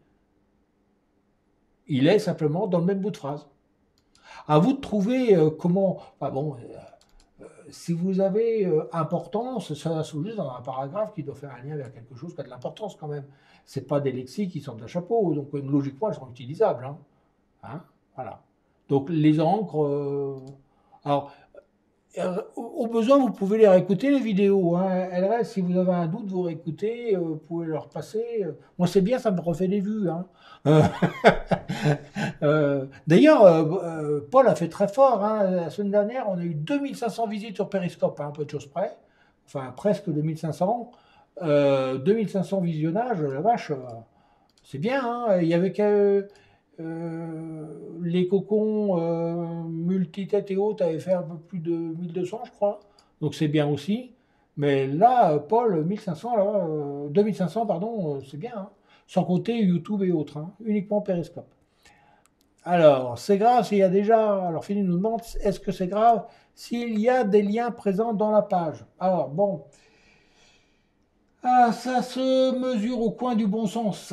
Il est simplement dans le même bout de phrase. À vous de trouver comment... Enfin bon, si vous avez importance, ça va se juste dans un paragraphe qui doit faire un lien vers quelque chose qui a de l'importance quand même. Ce n'est pas des lexiques qui sortent d'un chapeau, donc logiquement, elles sont utilisables. Hein, voilà. Donc les encres... alors, au besoin, vous pouvez les réécouter, les vidéos. Hein. Elles restent, si vous avez un doute, vous réécoutez, vous pouvez leur passer. Moi, c'est bien, ça me refait des vues. Hein. D'ailleurs, Paul a fait très fort. Hein. La semaine dernière, on a eu 2500 visites sur Periscope, un peu de choses près. Enfin, presque 2500. 2500 visionnages, la vache, c'est bien. Hein. Il y avait que... les cocons multitêtes et autres avaient fait un peu plus de 1200, je crois. Donc c'est bien aussi. Mais là, Paul, 1500, là, 2500, pardon, c'est bien. Hein. Sans compter YouTube et autres. Hein. Uniquement Periscope. Alors, c'est grave s'il y a déjà... Alors, Philippe nous demande, est-ce que c'est grave s'il y a des liens présents dans la page? Alors, bon... Ah, ça se mesure au coin du bon sens.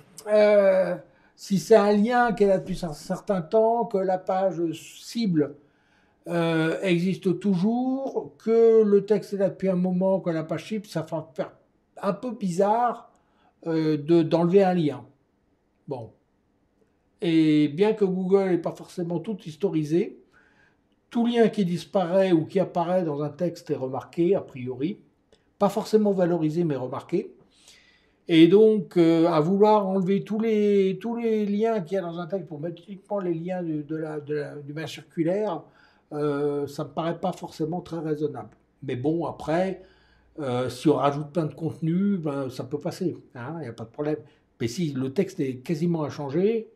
Si c'est un lien qui est là depuis un certain temps, que la page cible existe toujours, que le texte est là depuis un moment, que la page cible, ça va faire un peu bizarre d'enlever un lien. Bon. Et bien que Google n'ait pas forcément tout historisé, tout lien qui disparaît ou qui apparaît dans un texte est remarqué, a priori. Pas forcément valorisé, mais remarqué. Et donc, à vouloir enlever tous les liens qu'il y a dans un texte pour mettre uniquement les liens du main circulaire, ça ne me paraît pas forcément très raisonnable. Mais bon, après, si on rajoute plein de contenu, ben, ça peut passer, hein, il n'y a pas de problème. Mais si le texte est quasiment inchangé,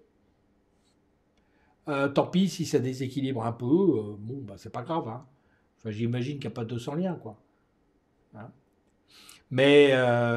tant pis si ça déséquilibre un peu, bon, ben, c'est pas grave. Hein. Enfin, j'imagine qu'il n'y a pas 200 liens, quoi. Hein. Mais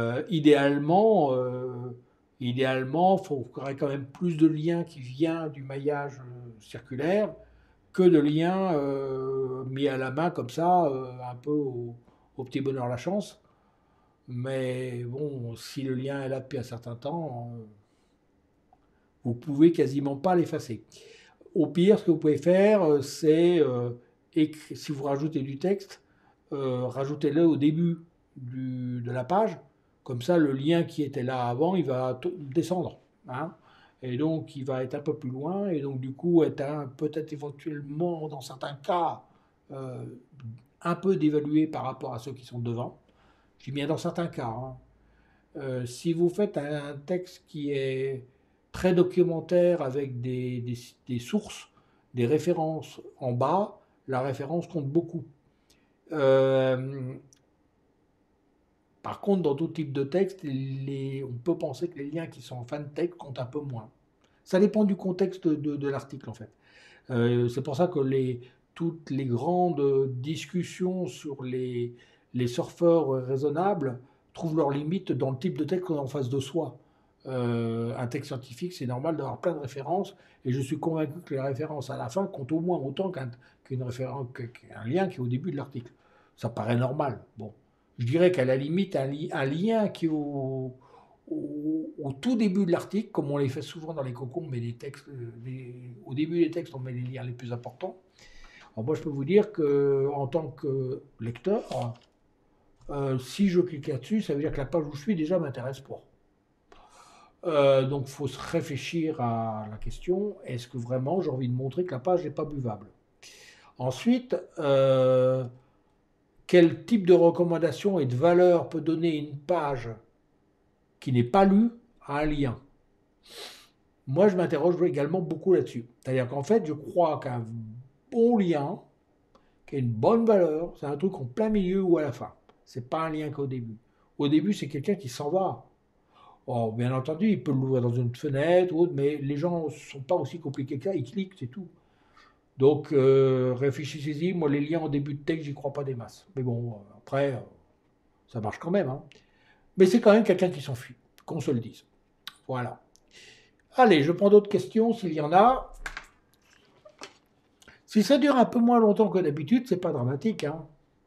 idéalement, il faudrait quand même plus de liens qui viennent du maillage circulaire que de liens mis à la main comme ça, un peu au petit bonheur la chance. Mais bon, si le lien est là depuis un certain temps, vous pouvez quasiment pas l'effacer. Au pire, ce que vous pouvez faire, c'est, si vous rajoutez du texte, rajoutez-le au début de la page. Comme ça, le lien qui était là avant, il va descendre. Hein. Et donc, il va être un peu plus loin. Et donc, du coup, être peut-être éventuellement, dans certains cas, euh, un peu dévalué par rapport à ceux qui sont devant. Je dis bien dans certains cas. Hein. Si vous faites un texte qui est très documentaire avec des sources, des références en bas, la référence compte beaucoup. Euh, Par contre, dans tout type de texte, on peut penser que les liens qui sont en fin de texte comptent un peu moins. Ça dépend du contexte de l'article, en fait. C'est pour ça que toutes les grandes discussions sur les surfeurs raisonnables trouvent leurs limites dans le type de texte qu'on a en face de soi. Un texte scientifique, c'est normal d'avoir plein de références, et je suis convaincu que les références à la fin comptent au moins autant qu'un lien qui est au début de l'article. Ça paraît normal. Bon, je dirais qu'à la limite, un lien qui est au tout début de l'article, comme on les fait souvent dans les cocons, on met des textes, au début des textes, on met les liens les plus importants. Alors moi, je peux vous dire que en tant que lecteur, si je clique là-dessus, ça veut dire que la page où je suis déjà m'intéresse pas. Donc, il faut se réfléchir à la question, est-ce que vraiment j'ai envie de montrer que la page n'est pas buvable? Ensuite, quel type de recommandation et de valeur peut donner une page qui n'est pas lue à un lien? Moi, je m'interroge également beaucoup là-dessus. C'est-à-dire qu'en fait, je crois qu'un bon lien, qui a une bonne valeur, c'est un truc en plein milieu ou à la fin. C'est pas un lien qu'au début. Au début, c'est quelqu'un qui s'en va. Or, bien entendu, il peut l'ouvrir dans une fenêtre ou autre, mais les gens ne sont pas aussi compliqués que ça, ils cliquent, c'est tout. Donc, réfléchissez-y. Moi, les liens en début de texte, j'y crois pas des masses. Mais bon, après, ça marche quand même. Hein. Mais c'est quand même quelqu'un qui s'enfuit, qu'on se le dise. Voilà. Allez, je prends d'autres questions s'il y en a. Si ça dure un peu moins longtemps que d'habitude, c'est pas dramatique. Hein.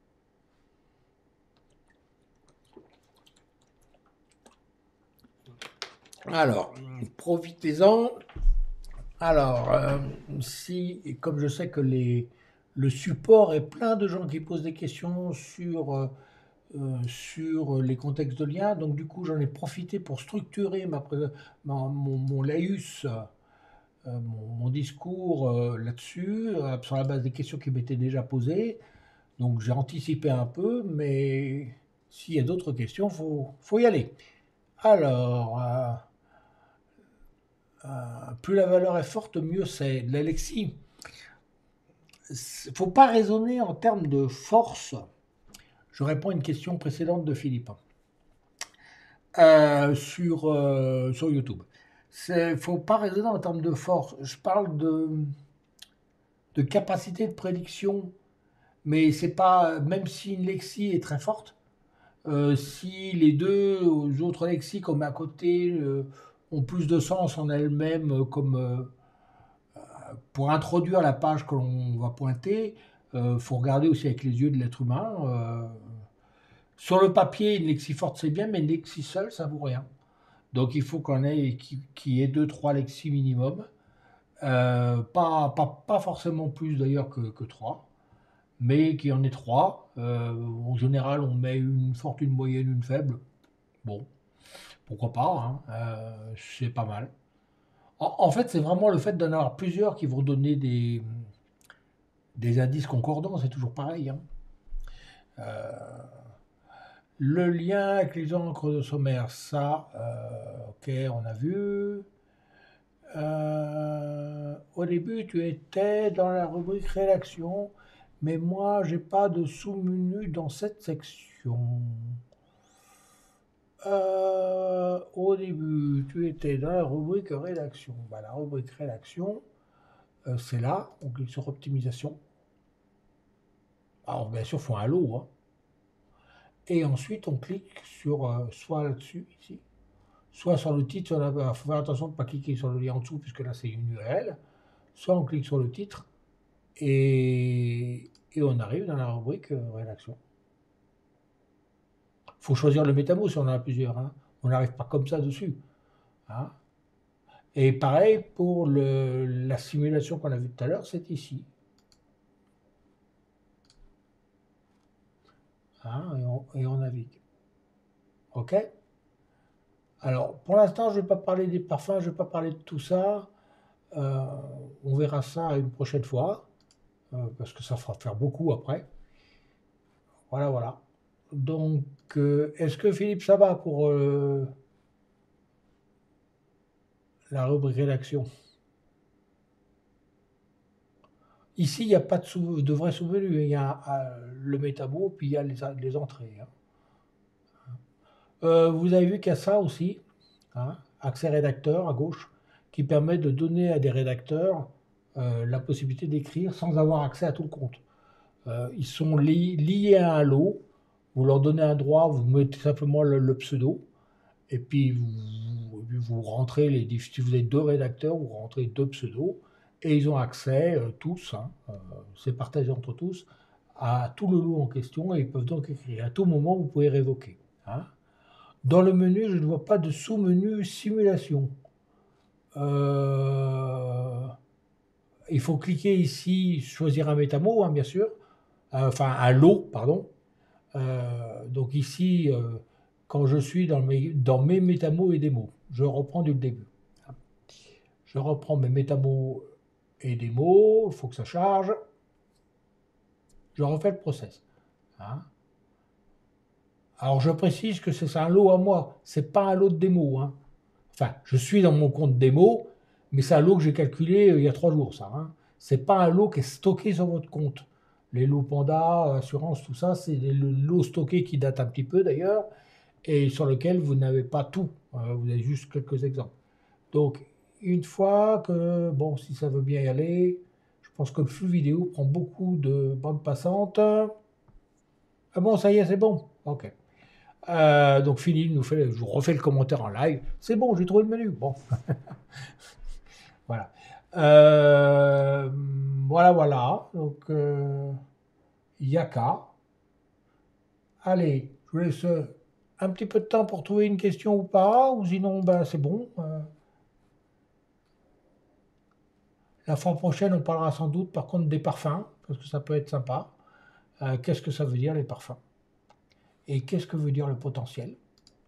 Alors, profitez-en. Alors, si, comme je sais que le support est plein de gens qui posent des questions sur les contextes de liens, donc du coup, j'en ai profité pour structurer mon laïus, mon discours là-dessus, sur la base des questions qui m'étaient déjà posées. Donc, j'ai anticipé un peu, mais s'il y a d'autres questions, faut y aller. Alors, plus la valeur est forte, mieux c'est. L'Alexis, il ne faut pas raisonner en termes de force. Je réponds à une question précédente de Philippe sur YouTube. Il ne faut pas raisonner en termes de force. Je parle de capacité de prédiction, mais c'est pas, même si une lexie est très forte, si les deux autres lexies qu'on met à côté ont plus de sens en elles-mêmes, comme pour introduire la page que l'on va pointer, il faut regarder aussi avec les yeux de l'être humain. Sur le papier, une lexie forte c'est bien, mais une lexie seule, ça vaut rien. Donc il faut qu'on ait qui ait deux, trois lexies minimum. Pas forcément plus d'ailleurs que trois, mais qu'il y en ait trois. En général, on met une forte, une moyenne, une faible. Bon, pourquoi pas, hein, c'est pas mal. En fait, c'est vraiment le fait d'en avoir plusieurs qui vont donner des indices concordants, c'est toujours pareil, hein. Le lien avec les encres de sommaire, ça, ok, on a vu. Au début, tu étais dans la rubrique rédaction, mais moi, j'ai pas de sous-menu dans cette section. Au début, tu étais dans la rubrique rédaction. Bah, la rubrique rédaction, c'est là, on clique sur optimisation. Alors, bien sûr, il faut un lot, hein. Et ensuite, on clique sur soit là-dessus, ici, soit sur le titre. Il faut faire attention de ne pas cliquer sur le lien en dessous, puisque là, c'est une URL. Soit on clique sur le titre et on arrive dans la rubrique rédaction. Il faut choisir le métamo si on en a plusieurs, hein. On n'arrive pas comme ça dessus, hein. Et pareil pour la simulation qu'on a vue tout à l'heure, c'est ici, hein, et on navigue. OK? Alors, pour l'instant, je ne vais pas parler des parfums, je ne vais pas parler de tout ça. Euh, on verra ça une prochaine fois, parce que ça fera faire beaucoup après. Voilà, voilà. Donc, est-ce que Philippe, ça va pour la rubrique rédaction? Ici, il n'y a pas de vrai souvenu. Il y a le métabo, puis il y a les entrées, hein. Vous avez vu qu'il y a ça aussi, hein, accès rédacteur à gauche, qui permet de donner à des rédacteurs la possibilité d'écrire sans avoir accès à tout le compte. Ils sont liés à un lot, vous leur donnez un droit, vous mettez simplement le pseudo, et puis vous rentrez si vous êtes deux rédacteurs, vous rentrez deux pseudos, et ils ont accès, tous, hein, c'est partagé entre tous, à tout le lot en question, et ils peuvent donc écrire. À tout moment, vous pouvez révoquer, hein. Dans le menu, je ne vois pas de sous-menu simulation. Euh, il faut cliquer ici, choisir un métamo, hein, bien sûr, enfin un lot, pardon. Donc ici, quand je suis dans mes métamos et démos, je reprends du début. Je reprends mes métamos et démos, il faut que ça charge. Je refais le process, hein. Alors je précise que c'est un lot à moi, c'est pas un lot de démo, hein. Enfin, je suis dans mon compte démo, mais c'est un lot que j'ai calculé il y a 3 jours, ça, hein. C'est pas un lot qui est stocké sur votre compte. Les lots Panda, assurance, tout ça, c'est des lots stockés qui datent un petit peu d'ailleurs, et sur lequel vous n'avez pas tout. Vous avez juste quelques exemples. Donc, une fois que, bon, si ça veut bien y aller, je pense que le flux vidéo prend beaucoup de bandes passantes. Ah bon, ça y est, c'est bon. Ok. Donc Philippe je vous refais le commentaire en live. C'est bon, j'ai trouvé le menu. Bon, voilà. Euh, voilà, voilà. Donc, Yaka. Allez, je vous laisse un petit peu de temps pour trouver une question ou pas, ou sinon, ben, c'est bon. La fois prochaine, on parlera sans doute par contre des parfums, parce que ça peut être sympa. Qu'est-ce que ça veut dire les parfums? Et qu'est-ce que veut dire le potentiel?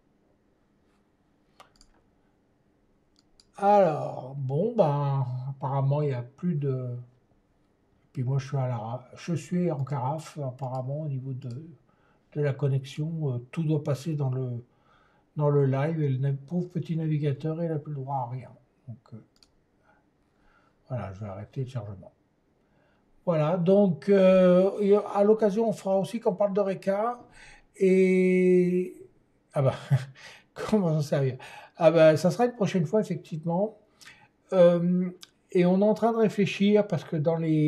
Alors, bon, ben, apparemment, il n'y a plus de. Puis moi, je suis en carafe, apparemment, au niveau de la connexion. Tout doit passer dans le live et le pauvre petit navigateur, il n'a plus le droit à rien. Donc, voilà, je vais arrêter le chargement. Voilà, donc, à l'occasion, on fera aussi qu'on parle de Reka. Et. Ah bah, comment s'en servir? Ah bah, ça sera une prochaine fois, effectivement. Euh, et on est en train de réfléchir parce que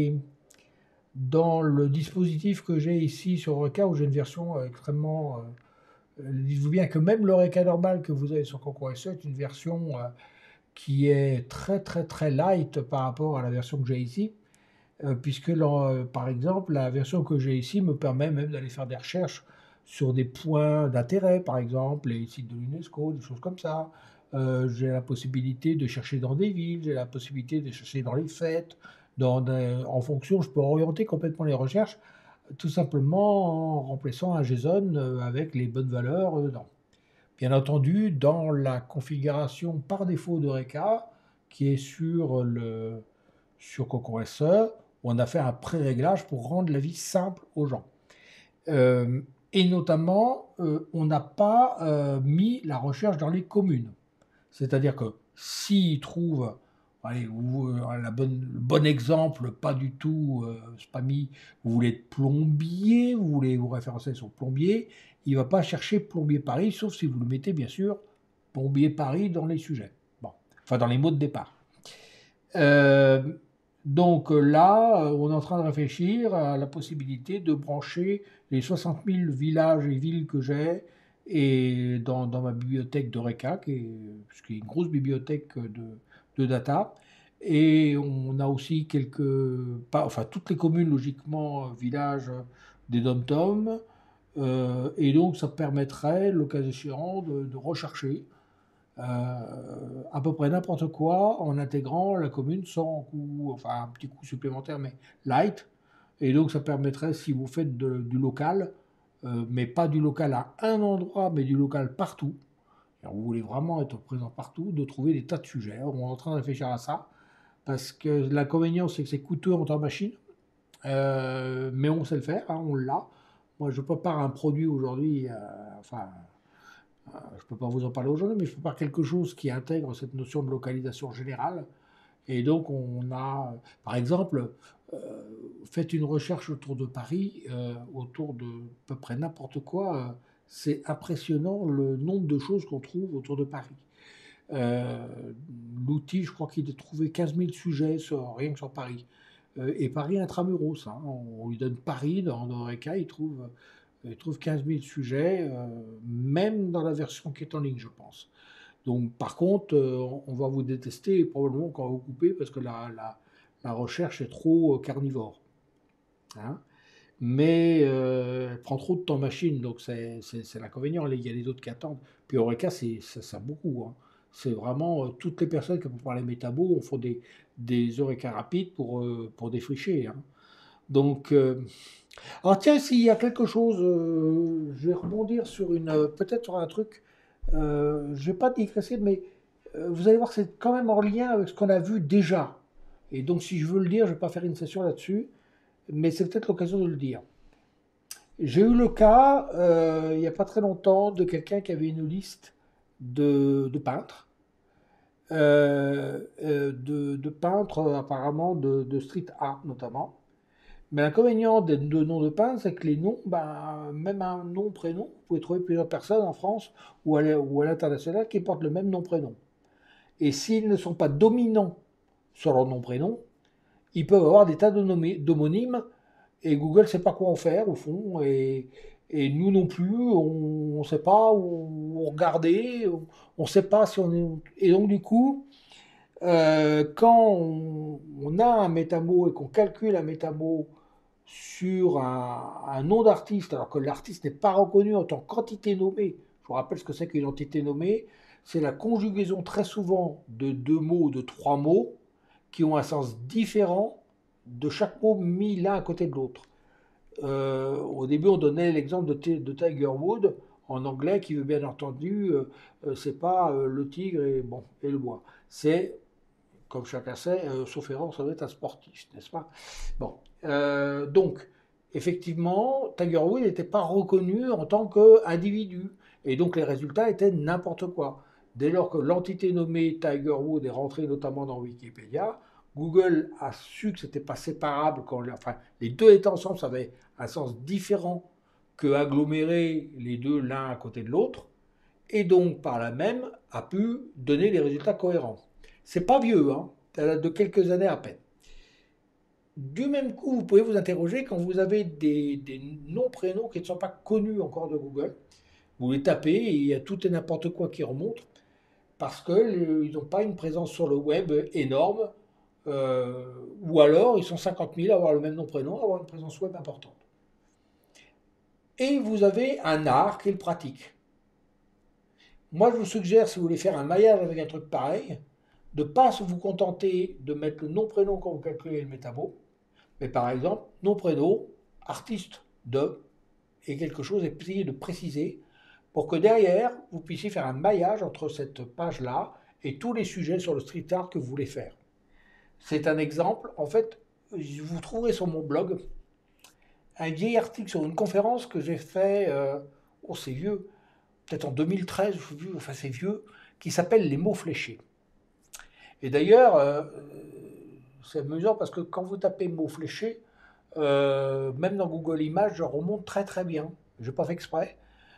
dans le dispositif que j'ai ici sur Eureka, où j'ai une version extrêmement. Dites-vous bien que même l'Eureka normal que vous avez sur Coco SE est une version qui est très très très light par rapport à la version que j'ai ici, puisque par exemple la version que j'ai ici me permet même d'aller faire des recherches sur des points d'intérêt, par exemple les sites de l'UNESCO, des choses comme ça. J'ai la possibilité de chercher dans des villes, j'ai la possibilité de chercher dans les fêtes, en fonction, je peux orienter complètement les recherches, tout simplement en remplaçant un JSON avec les bonnes valeurs dedans. Bien entendu, dans la configuration par défaut de Reka, qui est sur Cocon SE, où on a fait un pré-réglage pour rendre la vie simple aux gens. Et notamment, on n'a pas mis la recherche dans les communes. C'est-à-dire que s'ils trouvent, allez, le bon exemple, pas du tout spammy, vous voulez être plombier, vous voulez vous référencer sur plombier, il ne va pas chercher plombier Paris, sauf si vous le mettez bien sûr plombier Paris dans les sujets. Bon, enfin dans les mots de départ. Donc là, on est en train de réfléchir à la possibilité de brancher les 60 000 villages et villes que j'ai et dans ma bibliothèque d'Eureka, qui est une grosse bibliothèque de data. Et on a aussi toutes les communes, logiquement, villages des dom-toms. Et donc, ça permettrait, le cas échéant, de rechercher à peu près n'importe quoi en intégrant la commune sans coût, enfin un petit coût supplémentaire, mais light. Et donc ça permettrait, si vous faites du local, mais pas du local à un endroit, mais du local partout, alors vous voulez vraiment être présent partout, de trouver des tas de sujets. On est en train de réfléchir à ça, parce que l'inconvénient, c'est que c'est coûteux en temps machine, mais on sait le faire, hein, on l'a. Moi, je prépare un produit aujourd'hui, je ne peux pas vous en parler aujourd'hui, mais je prépare quelque chose qui intègre cette notion de localisation générale. Et donc, on a, par exemple, fait une recherche autour de Paris, autour de à peu près n'importe quoi. C'est impressionnant le nombre de choses qu'on trouve autour de Paris. L'outil, je crois qu'il a trouvé 15 000 sujets rien que sur Paris. Et Paris intramuros, hein, on lui donne Paris dans Eureka, il trouve 15 000 sujets, même dans la version qui est en ligne, je pense. Donc, par contre, on va vous détester probablement quand on va vous couper parce que la recherche est trop carnivore. Hein. Mais elle prend trop de temps machine, donc c'est l'inconvénient. Il y a les autres qui attendent. Puis Eureka, ça beaucoup. Hein. C'est vraiment toutes les personnes qui peuvent parler métabo, on fait des Eureka rapides pour défricher. Hein. Donc, alors tiens, s'il y a quelque chose, je vais rebondir sur peut-être sur un truc. Je ne vais pas digresser, mais vous allez voir, c'est quand même en lien avec ce qu'on a vu déjà. Et donc, si je veux le dire, je ne vais pas faire une session là-dessus, mais c'est peut-être l'occasion de le dire. J'ai eu le cas, il n'y a pas très longtemps, de quelqu'un qui avait une liste de peintres, de peintres apparemment de street art notamment. Mais l'inconvénient de noms de peintres, c'est que les noms, même un nom, prénom, vous pouvez trouver plusieurs personnes en France ou à l'international qui portent le même nom, prénom. Et s'ils ne sont pas dominants sur leur nom, prénom, ils peuvent avoir des tas d'homonymes et Google ne sait pas quoi en faire au fond. Et nous non plus, on ne sait pas où regarder, on ne sait pas si on est. Et donc du coup, quand on a un métamo et qu'on calcule un métamo sur un nom d'artiste, alors que l'artiste n'est pas reconnu en tant qu'entité nommée. Je vous rappelle ce que c'est qu'une entité nommée. C'est la conjugaison très souvent de deux mots ou de trois mots qui ont un sens différent de chaque mot mis l'un à côté de l'autre. Au début, on donnait l'exemple de Tiger Wood en anglais, qui veut bien entendu, c'est pas le tigre et le bois. C'est, comme chacun sait, sauf erreur, ça doit être un sportif, n'est-ce pas? Bon, donc, effectivement, Tiger Woods n'était pas reconnu en tant qu'individu. Et donc, les résultats étaient n'importe quoi. Dès lors que l'entité nommée Tiger Woods est rentrée notamment dans Wikipédia, Google a su que ce n'était pas séparable. Enfin, les deux étaient ensemble, ça avait un sens différent que agglomérer les deux l'un à côté de l'autre. Et donc, par là même, a pu donner des résultats cohérents. C'est pas vieux, hein, de quelques années à peine. Du même coup, vous pouvez vous interroger quand vous avez des noms, prénoms qui ne sont pas connus encore de Google. Vous les tapez et il y a tout et n'importe quoi qui remonte parce qu'ils n'ont pas une présence sur le web énorme ou alors ils sont 50 000 à avoir le même nom, prénom, à avoir une présence web importante. Et vous avez un art qui est le pratique. Moi, je vous suggère, si vous voulez faire un maillage avec un truc pareil, de ne pas vous contenter de mettre le nom, prénom quand vous calculez le métabo, mais par exemple, nom, prénom, artiste de, et quelque chose, et de préciser, pour que derrière, vous puissiez faire un maillage entre cette page-là et tous les sujets sur le street art que vous voulez faire. C'est un exemple. En fait, vous trouverez sur mon blog un vieil article sur une conférence que j'ai fait, oh c'est vieux, peut-être en 2013, enfin c'est vieux, qui s'appelle Les mots fléchés. Et d'ailleurs, c'est amusant parce que quand vous tapez mots fléchés, même dans Google Images, je remonte très très bien. Je n'ai pas fait exprès.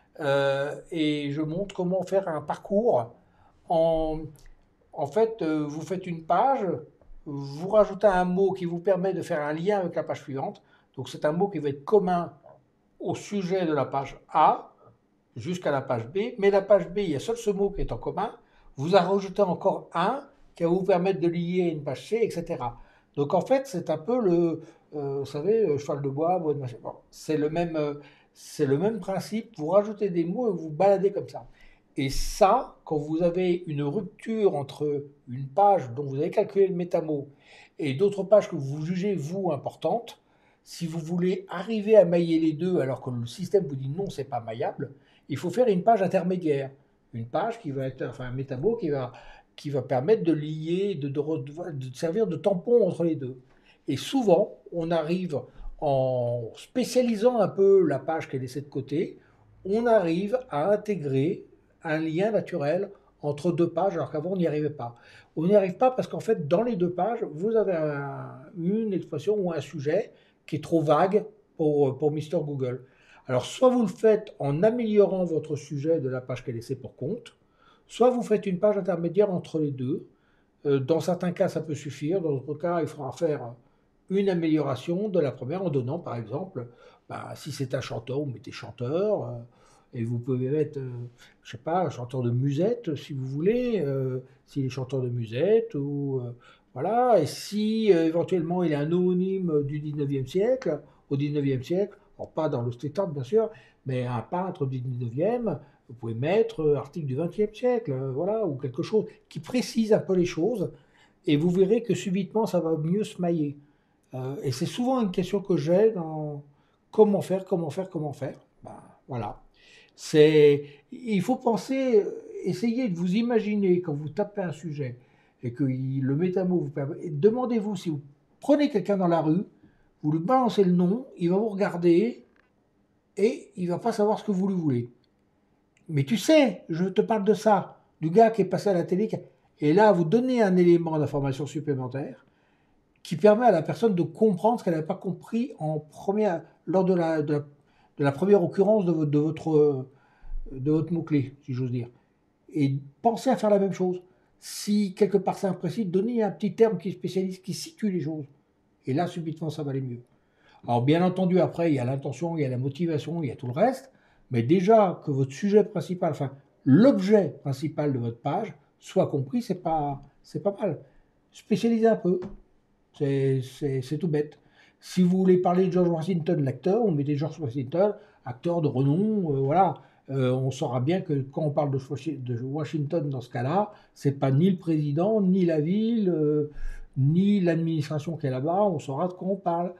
Et je montre comment faire un parcours. En, en fait, vous faites une page, vous rajoutez un mot qui vous permet de faire un lien avec la page suivante. Donc c'est un mot qui va être commun au sujet de la page A jusqu'à la page B. Mais la page B, il y a seul ce mot qui est en commun. Vous en rajoutez encore un qui va vous permettre de lier une page C, etc. Donc en fait, c'est un peu vous savez, cheval de bois, bois de machin. Bon, c'est le même principe. Vous rajoutez des mots et vous baladez comme ça. Et ça, quand vous avez une rupture entre une page dont vous avez calculé le métamot et d'autres pages que vous jugez, vous, importantes, si vous voulez arriver à mailler les deux alors que le système vous dit non, c'est pas maillable, il faut faire une page intermédiaire. Une page qui va être, enfin un métamot qui va permettre de lier, de servir de tampon entre les deux. Et souvent, on arrive, en spécialisant un peu la page qui est laissée de côté, on arrive à intégrer un lien naturel entre deux pages, alors qu'avant on n'y arrivait pas. On n'y arrive pas parce qu'en fait, dans les deux pages, vous avez une expression ou un sujet qui est trop vague pour Mister Google. Alors, soit vous le faites en améliorant votre sujet de la page qui est laissée pour compte, soit vous faites une page intermédiaire entre les deux. Dans certains cas, ça peut suffire. Dans d'autres cas, il faudra faire une amélioration de la première en donnant, par exemple, si c'est un chanteur, vous mettez chanteur. Et vous pouvez mettre, je sais pas, un chanteur de musette, si vous voulez, s'il est chanteur de musette, ou voilà. Et si éventuellement il est un homonyme du 19e siècle, au 19e siècle, alors pas dans le street art bien sûr, mais un peintre du 19e, vous pouvez mettre article du 20e siècle, voilà, ou quelque chose qui précise un peu les choses, et vous verrez que subitement ça va mieux se mailler. Et c'est souvent une question que j'ai dans comment faire, comment faire, comment faire. Voilà. Il faut penser, essayer de vous imaginer quand vous tapez un sujet et que le métamot vous permet. Demandez-vous si vous prenez quelqu'un dans la rue, vous lui balancez le nom, il va vous regarder et il va pas savoir ce que vous lui voulez. Mais tu sais, je te parle de ça, du gars qui est passé à la télé. Et là, vous donnez un élément d'information supplémentaire qui permet à la personne de comprendre ce qu'elle n'avait pas compris lors de la première occurrence de votre mot-clé, si j'ose dire. Et pensez à faire la même chose. Si quelque part c'est imprécis, donnez un petit terme qui spécialise, qui situe les choses. Et là, subitement, ça va aller mieux. Alors, bien entendu, après, il y a l'intention, il y a la motivation, il y a tout le reste. Mais déjà, que votre sujet principal, enfin, l'objet principal de votre page soit compris, c'est pas mal. Spécialisez un peu. C'est tout bête. Si vous voulez parler de George Washington, l'acteur, on mettez George Washington, acteur de renom, voilà. On saura bien que quand on parle de Washington dans ce cas-là, c'est pas ni le président, ni la ville, ni l'administration qui est là-bas, on saura de quoi on parle.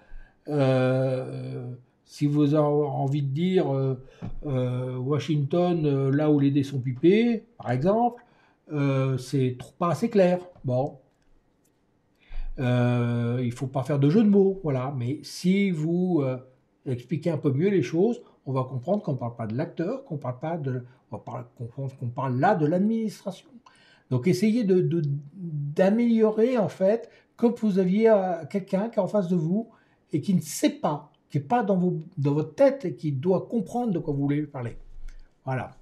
Si vous avez envie de dire Washington, là où les dés sont pipés, par exemple, c'est pas assez clair. Bon, il ne faut pas faire de jeu de mots, voilà. Mais si vous expliquez un peu mieux les choses, on va comprendre qu'on ne parle pas de l'acteur, qu'on parle pas de, qu'on parle là de l'administration. Donc essayez d'améliorer en fait, comme vous aviez quelqu'un qui est en face de vous et qui ne sait pas, qui n'est pas dans votre tête et qui doit comprendre de quoi vous voulez parler. Voilà.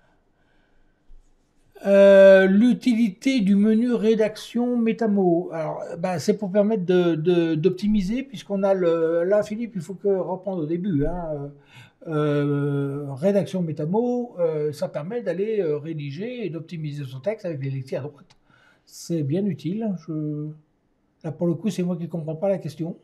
L'utilité du menu rédaction métamo. Alors, c'est pour permettre d'optimiser, puisqu'on a là, Philippe, il faut que reprendre au début. Hein, rédaction métamo, ça permet d'aller rédiger et d'optimiser son texte avec les lectures à droite. C'est bien utile. Là, pour le coup, c'est moi qui ne comprends pas la question.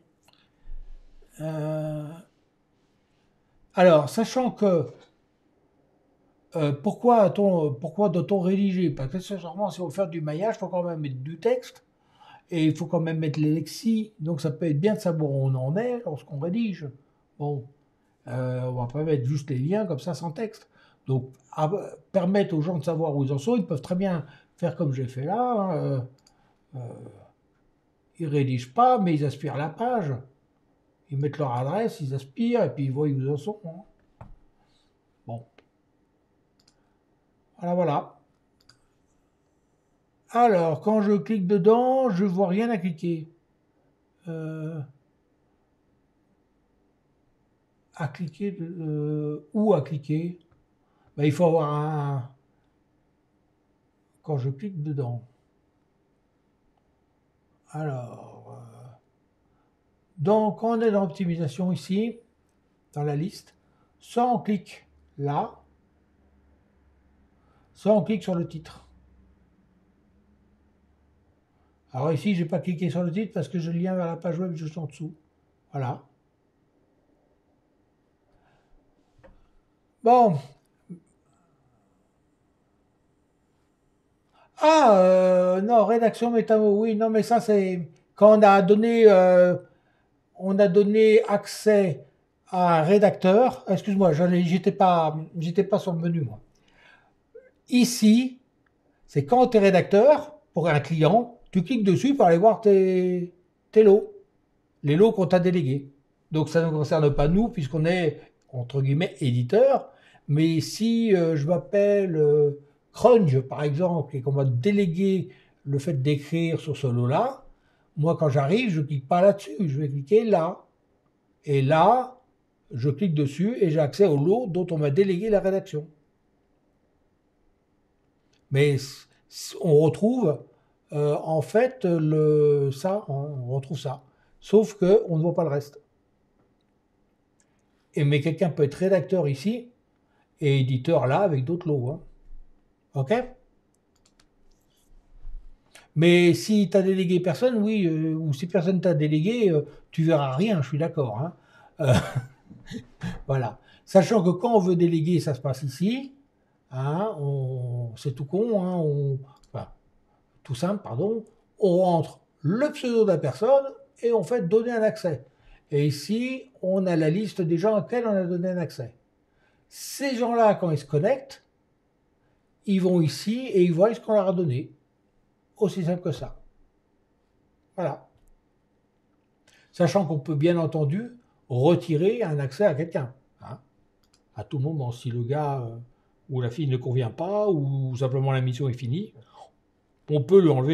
Alors, sachant que pourquoi doit-on rédiger? Parce que sincèrement, si on veut faire du maillage, il faut quand même mettre du texte et il faut quand même mettre les lexis. Donc ça peut être bien de savoir où on en est lorsqu'on rédige. Bon, on va pas mettre juste les liens comme ça sans texte. Donc permettre aux gens de savoir où ils en sont, ils peuvent très bien faire comme j'ai fait là. Hein, ils rédigent pas, mais ils aspirent la page. Ils mettent leur adresse, ils aspirent, et puis ils voient où ils en sont. Hein. Bon. Voilà, voilà. Alors, quand je clique dedans, je vois rien à cliquer. À cliquer, où à cliquer? Ben, il faut avoir un... Quand je clique dedans. Alors, donc, quand on est dans l'optimisation ici, dans la liste, soit on clique là, soit on clique sur le titre. Alors ici, je n'ai pas cliqué sur le titre parce que j'ai le lien vers la page web juste en dessous. Voilà. Bon. Ah, non, rédaction métamo, oui, non, mais ça, c'est quand on a donné accès à un rédacteur. Excuse-moi, j'étais pas sur le menu, moi. Ici, c'est quand tu es rédacteur, pour un client, tu cliques dessus pour aller voir tes lots, les lots qu'on t'a délégués. Donc ça ne nous concerne pas nous, puisqu'on est, entre guillemets, éditeur. Mais si je m'appelle Crunch, par exemple, et qu'on m'a délégué le fait d'écrire sur ce lot-là, moi, quand j'arrive, je ne clique pas là-dessus, je vais cliquer là. Et là, je clique dessus et j'ai accès au lot dont on m'a délégué la rédaction. Mais on retrouve en fait ça, on retrouve ça. Sauf qu'on ne voit pas le reste. Mais quelqu'un peut être rédacteur ici et éditeur là avec d'autres lots. Hein. Ok? Mais si tu as délégué personne, oui, ou si personne t'a délégué, tu verras rien, je suis d'accord. Hein. Euh, voilà. Sachant que quand on veut déléguer, ça se passe ici. Hein, c'est tout con. Hein, enfin, tout simple, pardon. On rentre le pseudo de la personne et on fait donner un accès. Et ici, on a la liste des gens auxquels on a donné un accès. Ces gens-là, quand ils se connectent, ils vont ici et ils voient ce qu'on leur a donné. Aussi simple que ça. Voilà. Sachant qu'on peut bien entendu retirer un accès à quelqu'un. Hein, à tout moment, si le gars ou la fille ne convient pas ou simplement la mission est finie, on peut lui enlever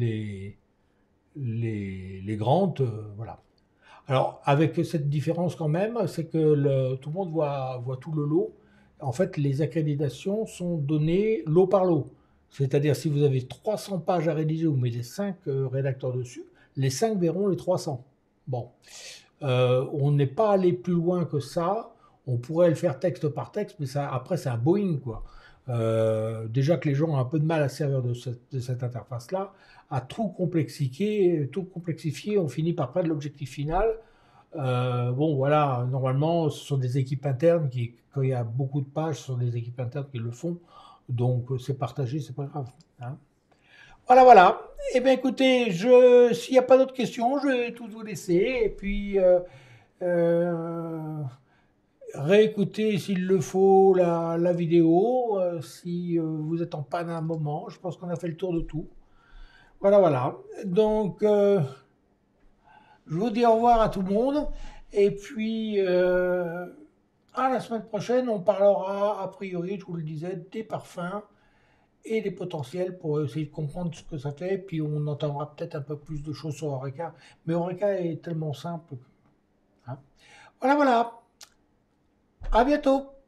les grandes. Voilà. Alors, avec cette différence quand même, c'est que tout le monde voit tout le lot. En fait, les accréditations sont données lot par lot. C'est-à-dire, si vous avez 300 pages à rédiger, vous mettez 5 rédacteurs dessus, les 5 verront les 300. Bon, on n'est pas allé plus loin que ça. On pourrait le faire texte par texte, mais ça, après, c'est un Boeing, quoi. Déjà que les gens ont un peu de mal à servir de cette interface-là, à tout complexifier, on finit par perdre l'objectif final. Bon, voilà, normalement, ce sont des équipes internes qui, quand il y a beaucoup de pages, ce sont des équipes internes qui le font. Donc, c'est partagé, c'est pas grave. Hein. Voilà, voilà. Eh bien, écoutez, s'il n'y a pas d'autres questions, je vais tout vous laisser. Et puis, euh, réécouter s'il le faut la vidéo, si vous êtes en panne à un moment. Je pense qu'on a fait le tour de tout. Voilà, voilà. Donc, je vous dis au revoir à tout le monde. Et puis, à la semaine prochaine, on parlera, a priori, je vous le disais, des parfums et des potentiels pour essayer de comprendre ce que ça fait. Puis, on entendra peut-être un peu plus de choses sur Eureka. Mais Eureka est tellement simple. Hein. Voilà, voilà. À bientôt.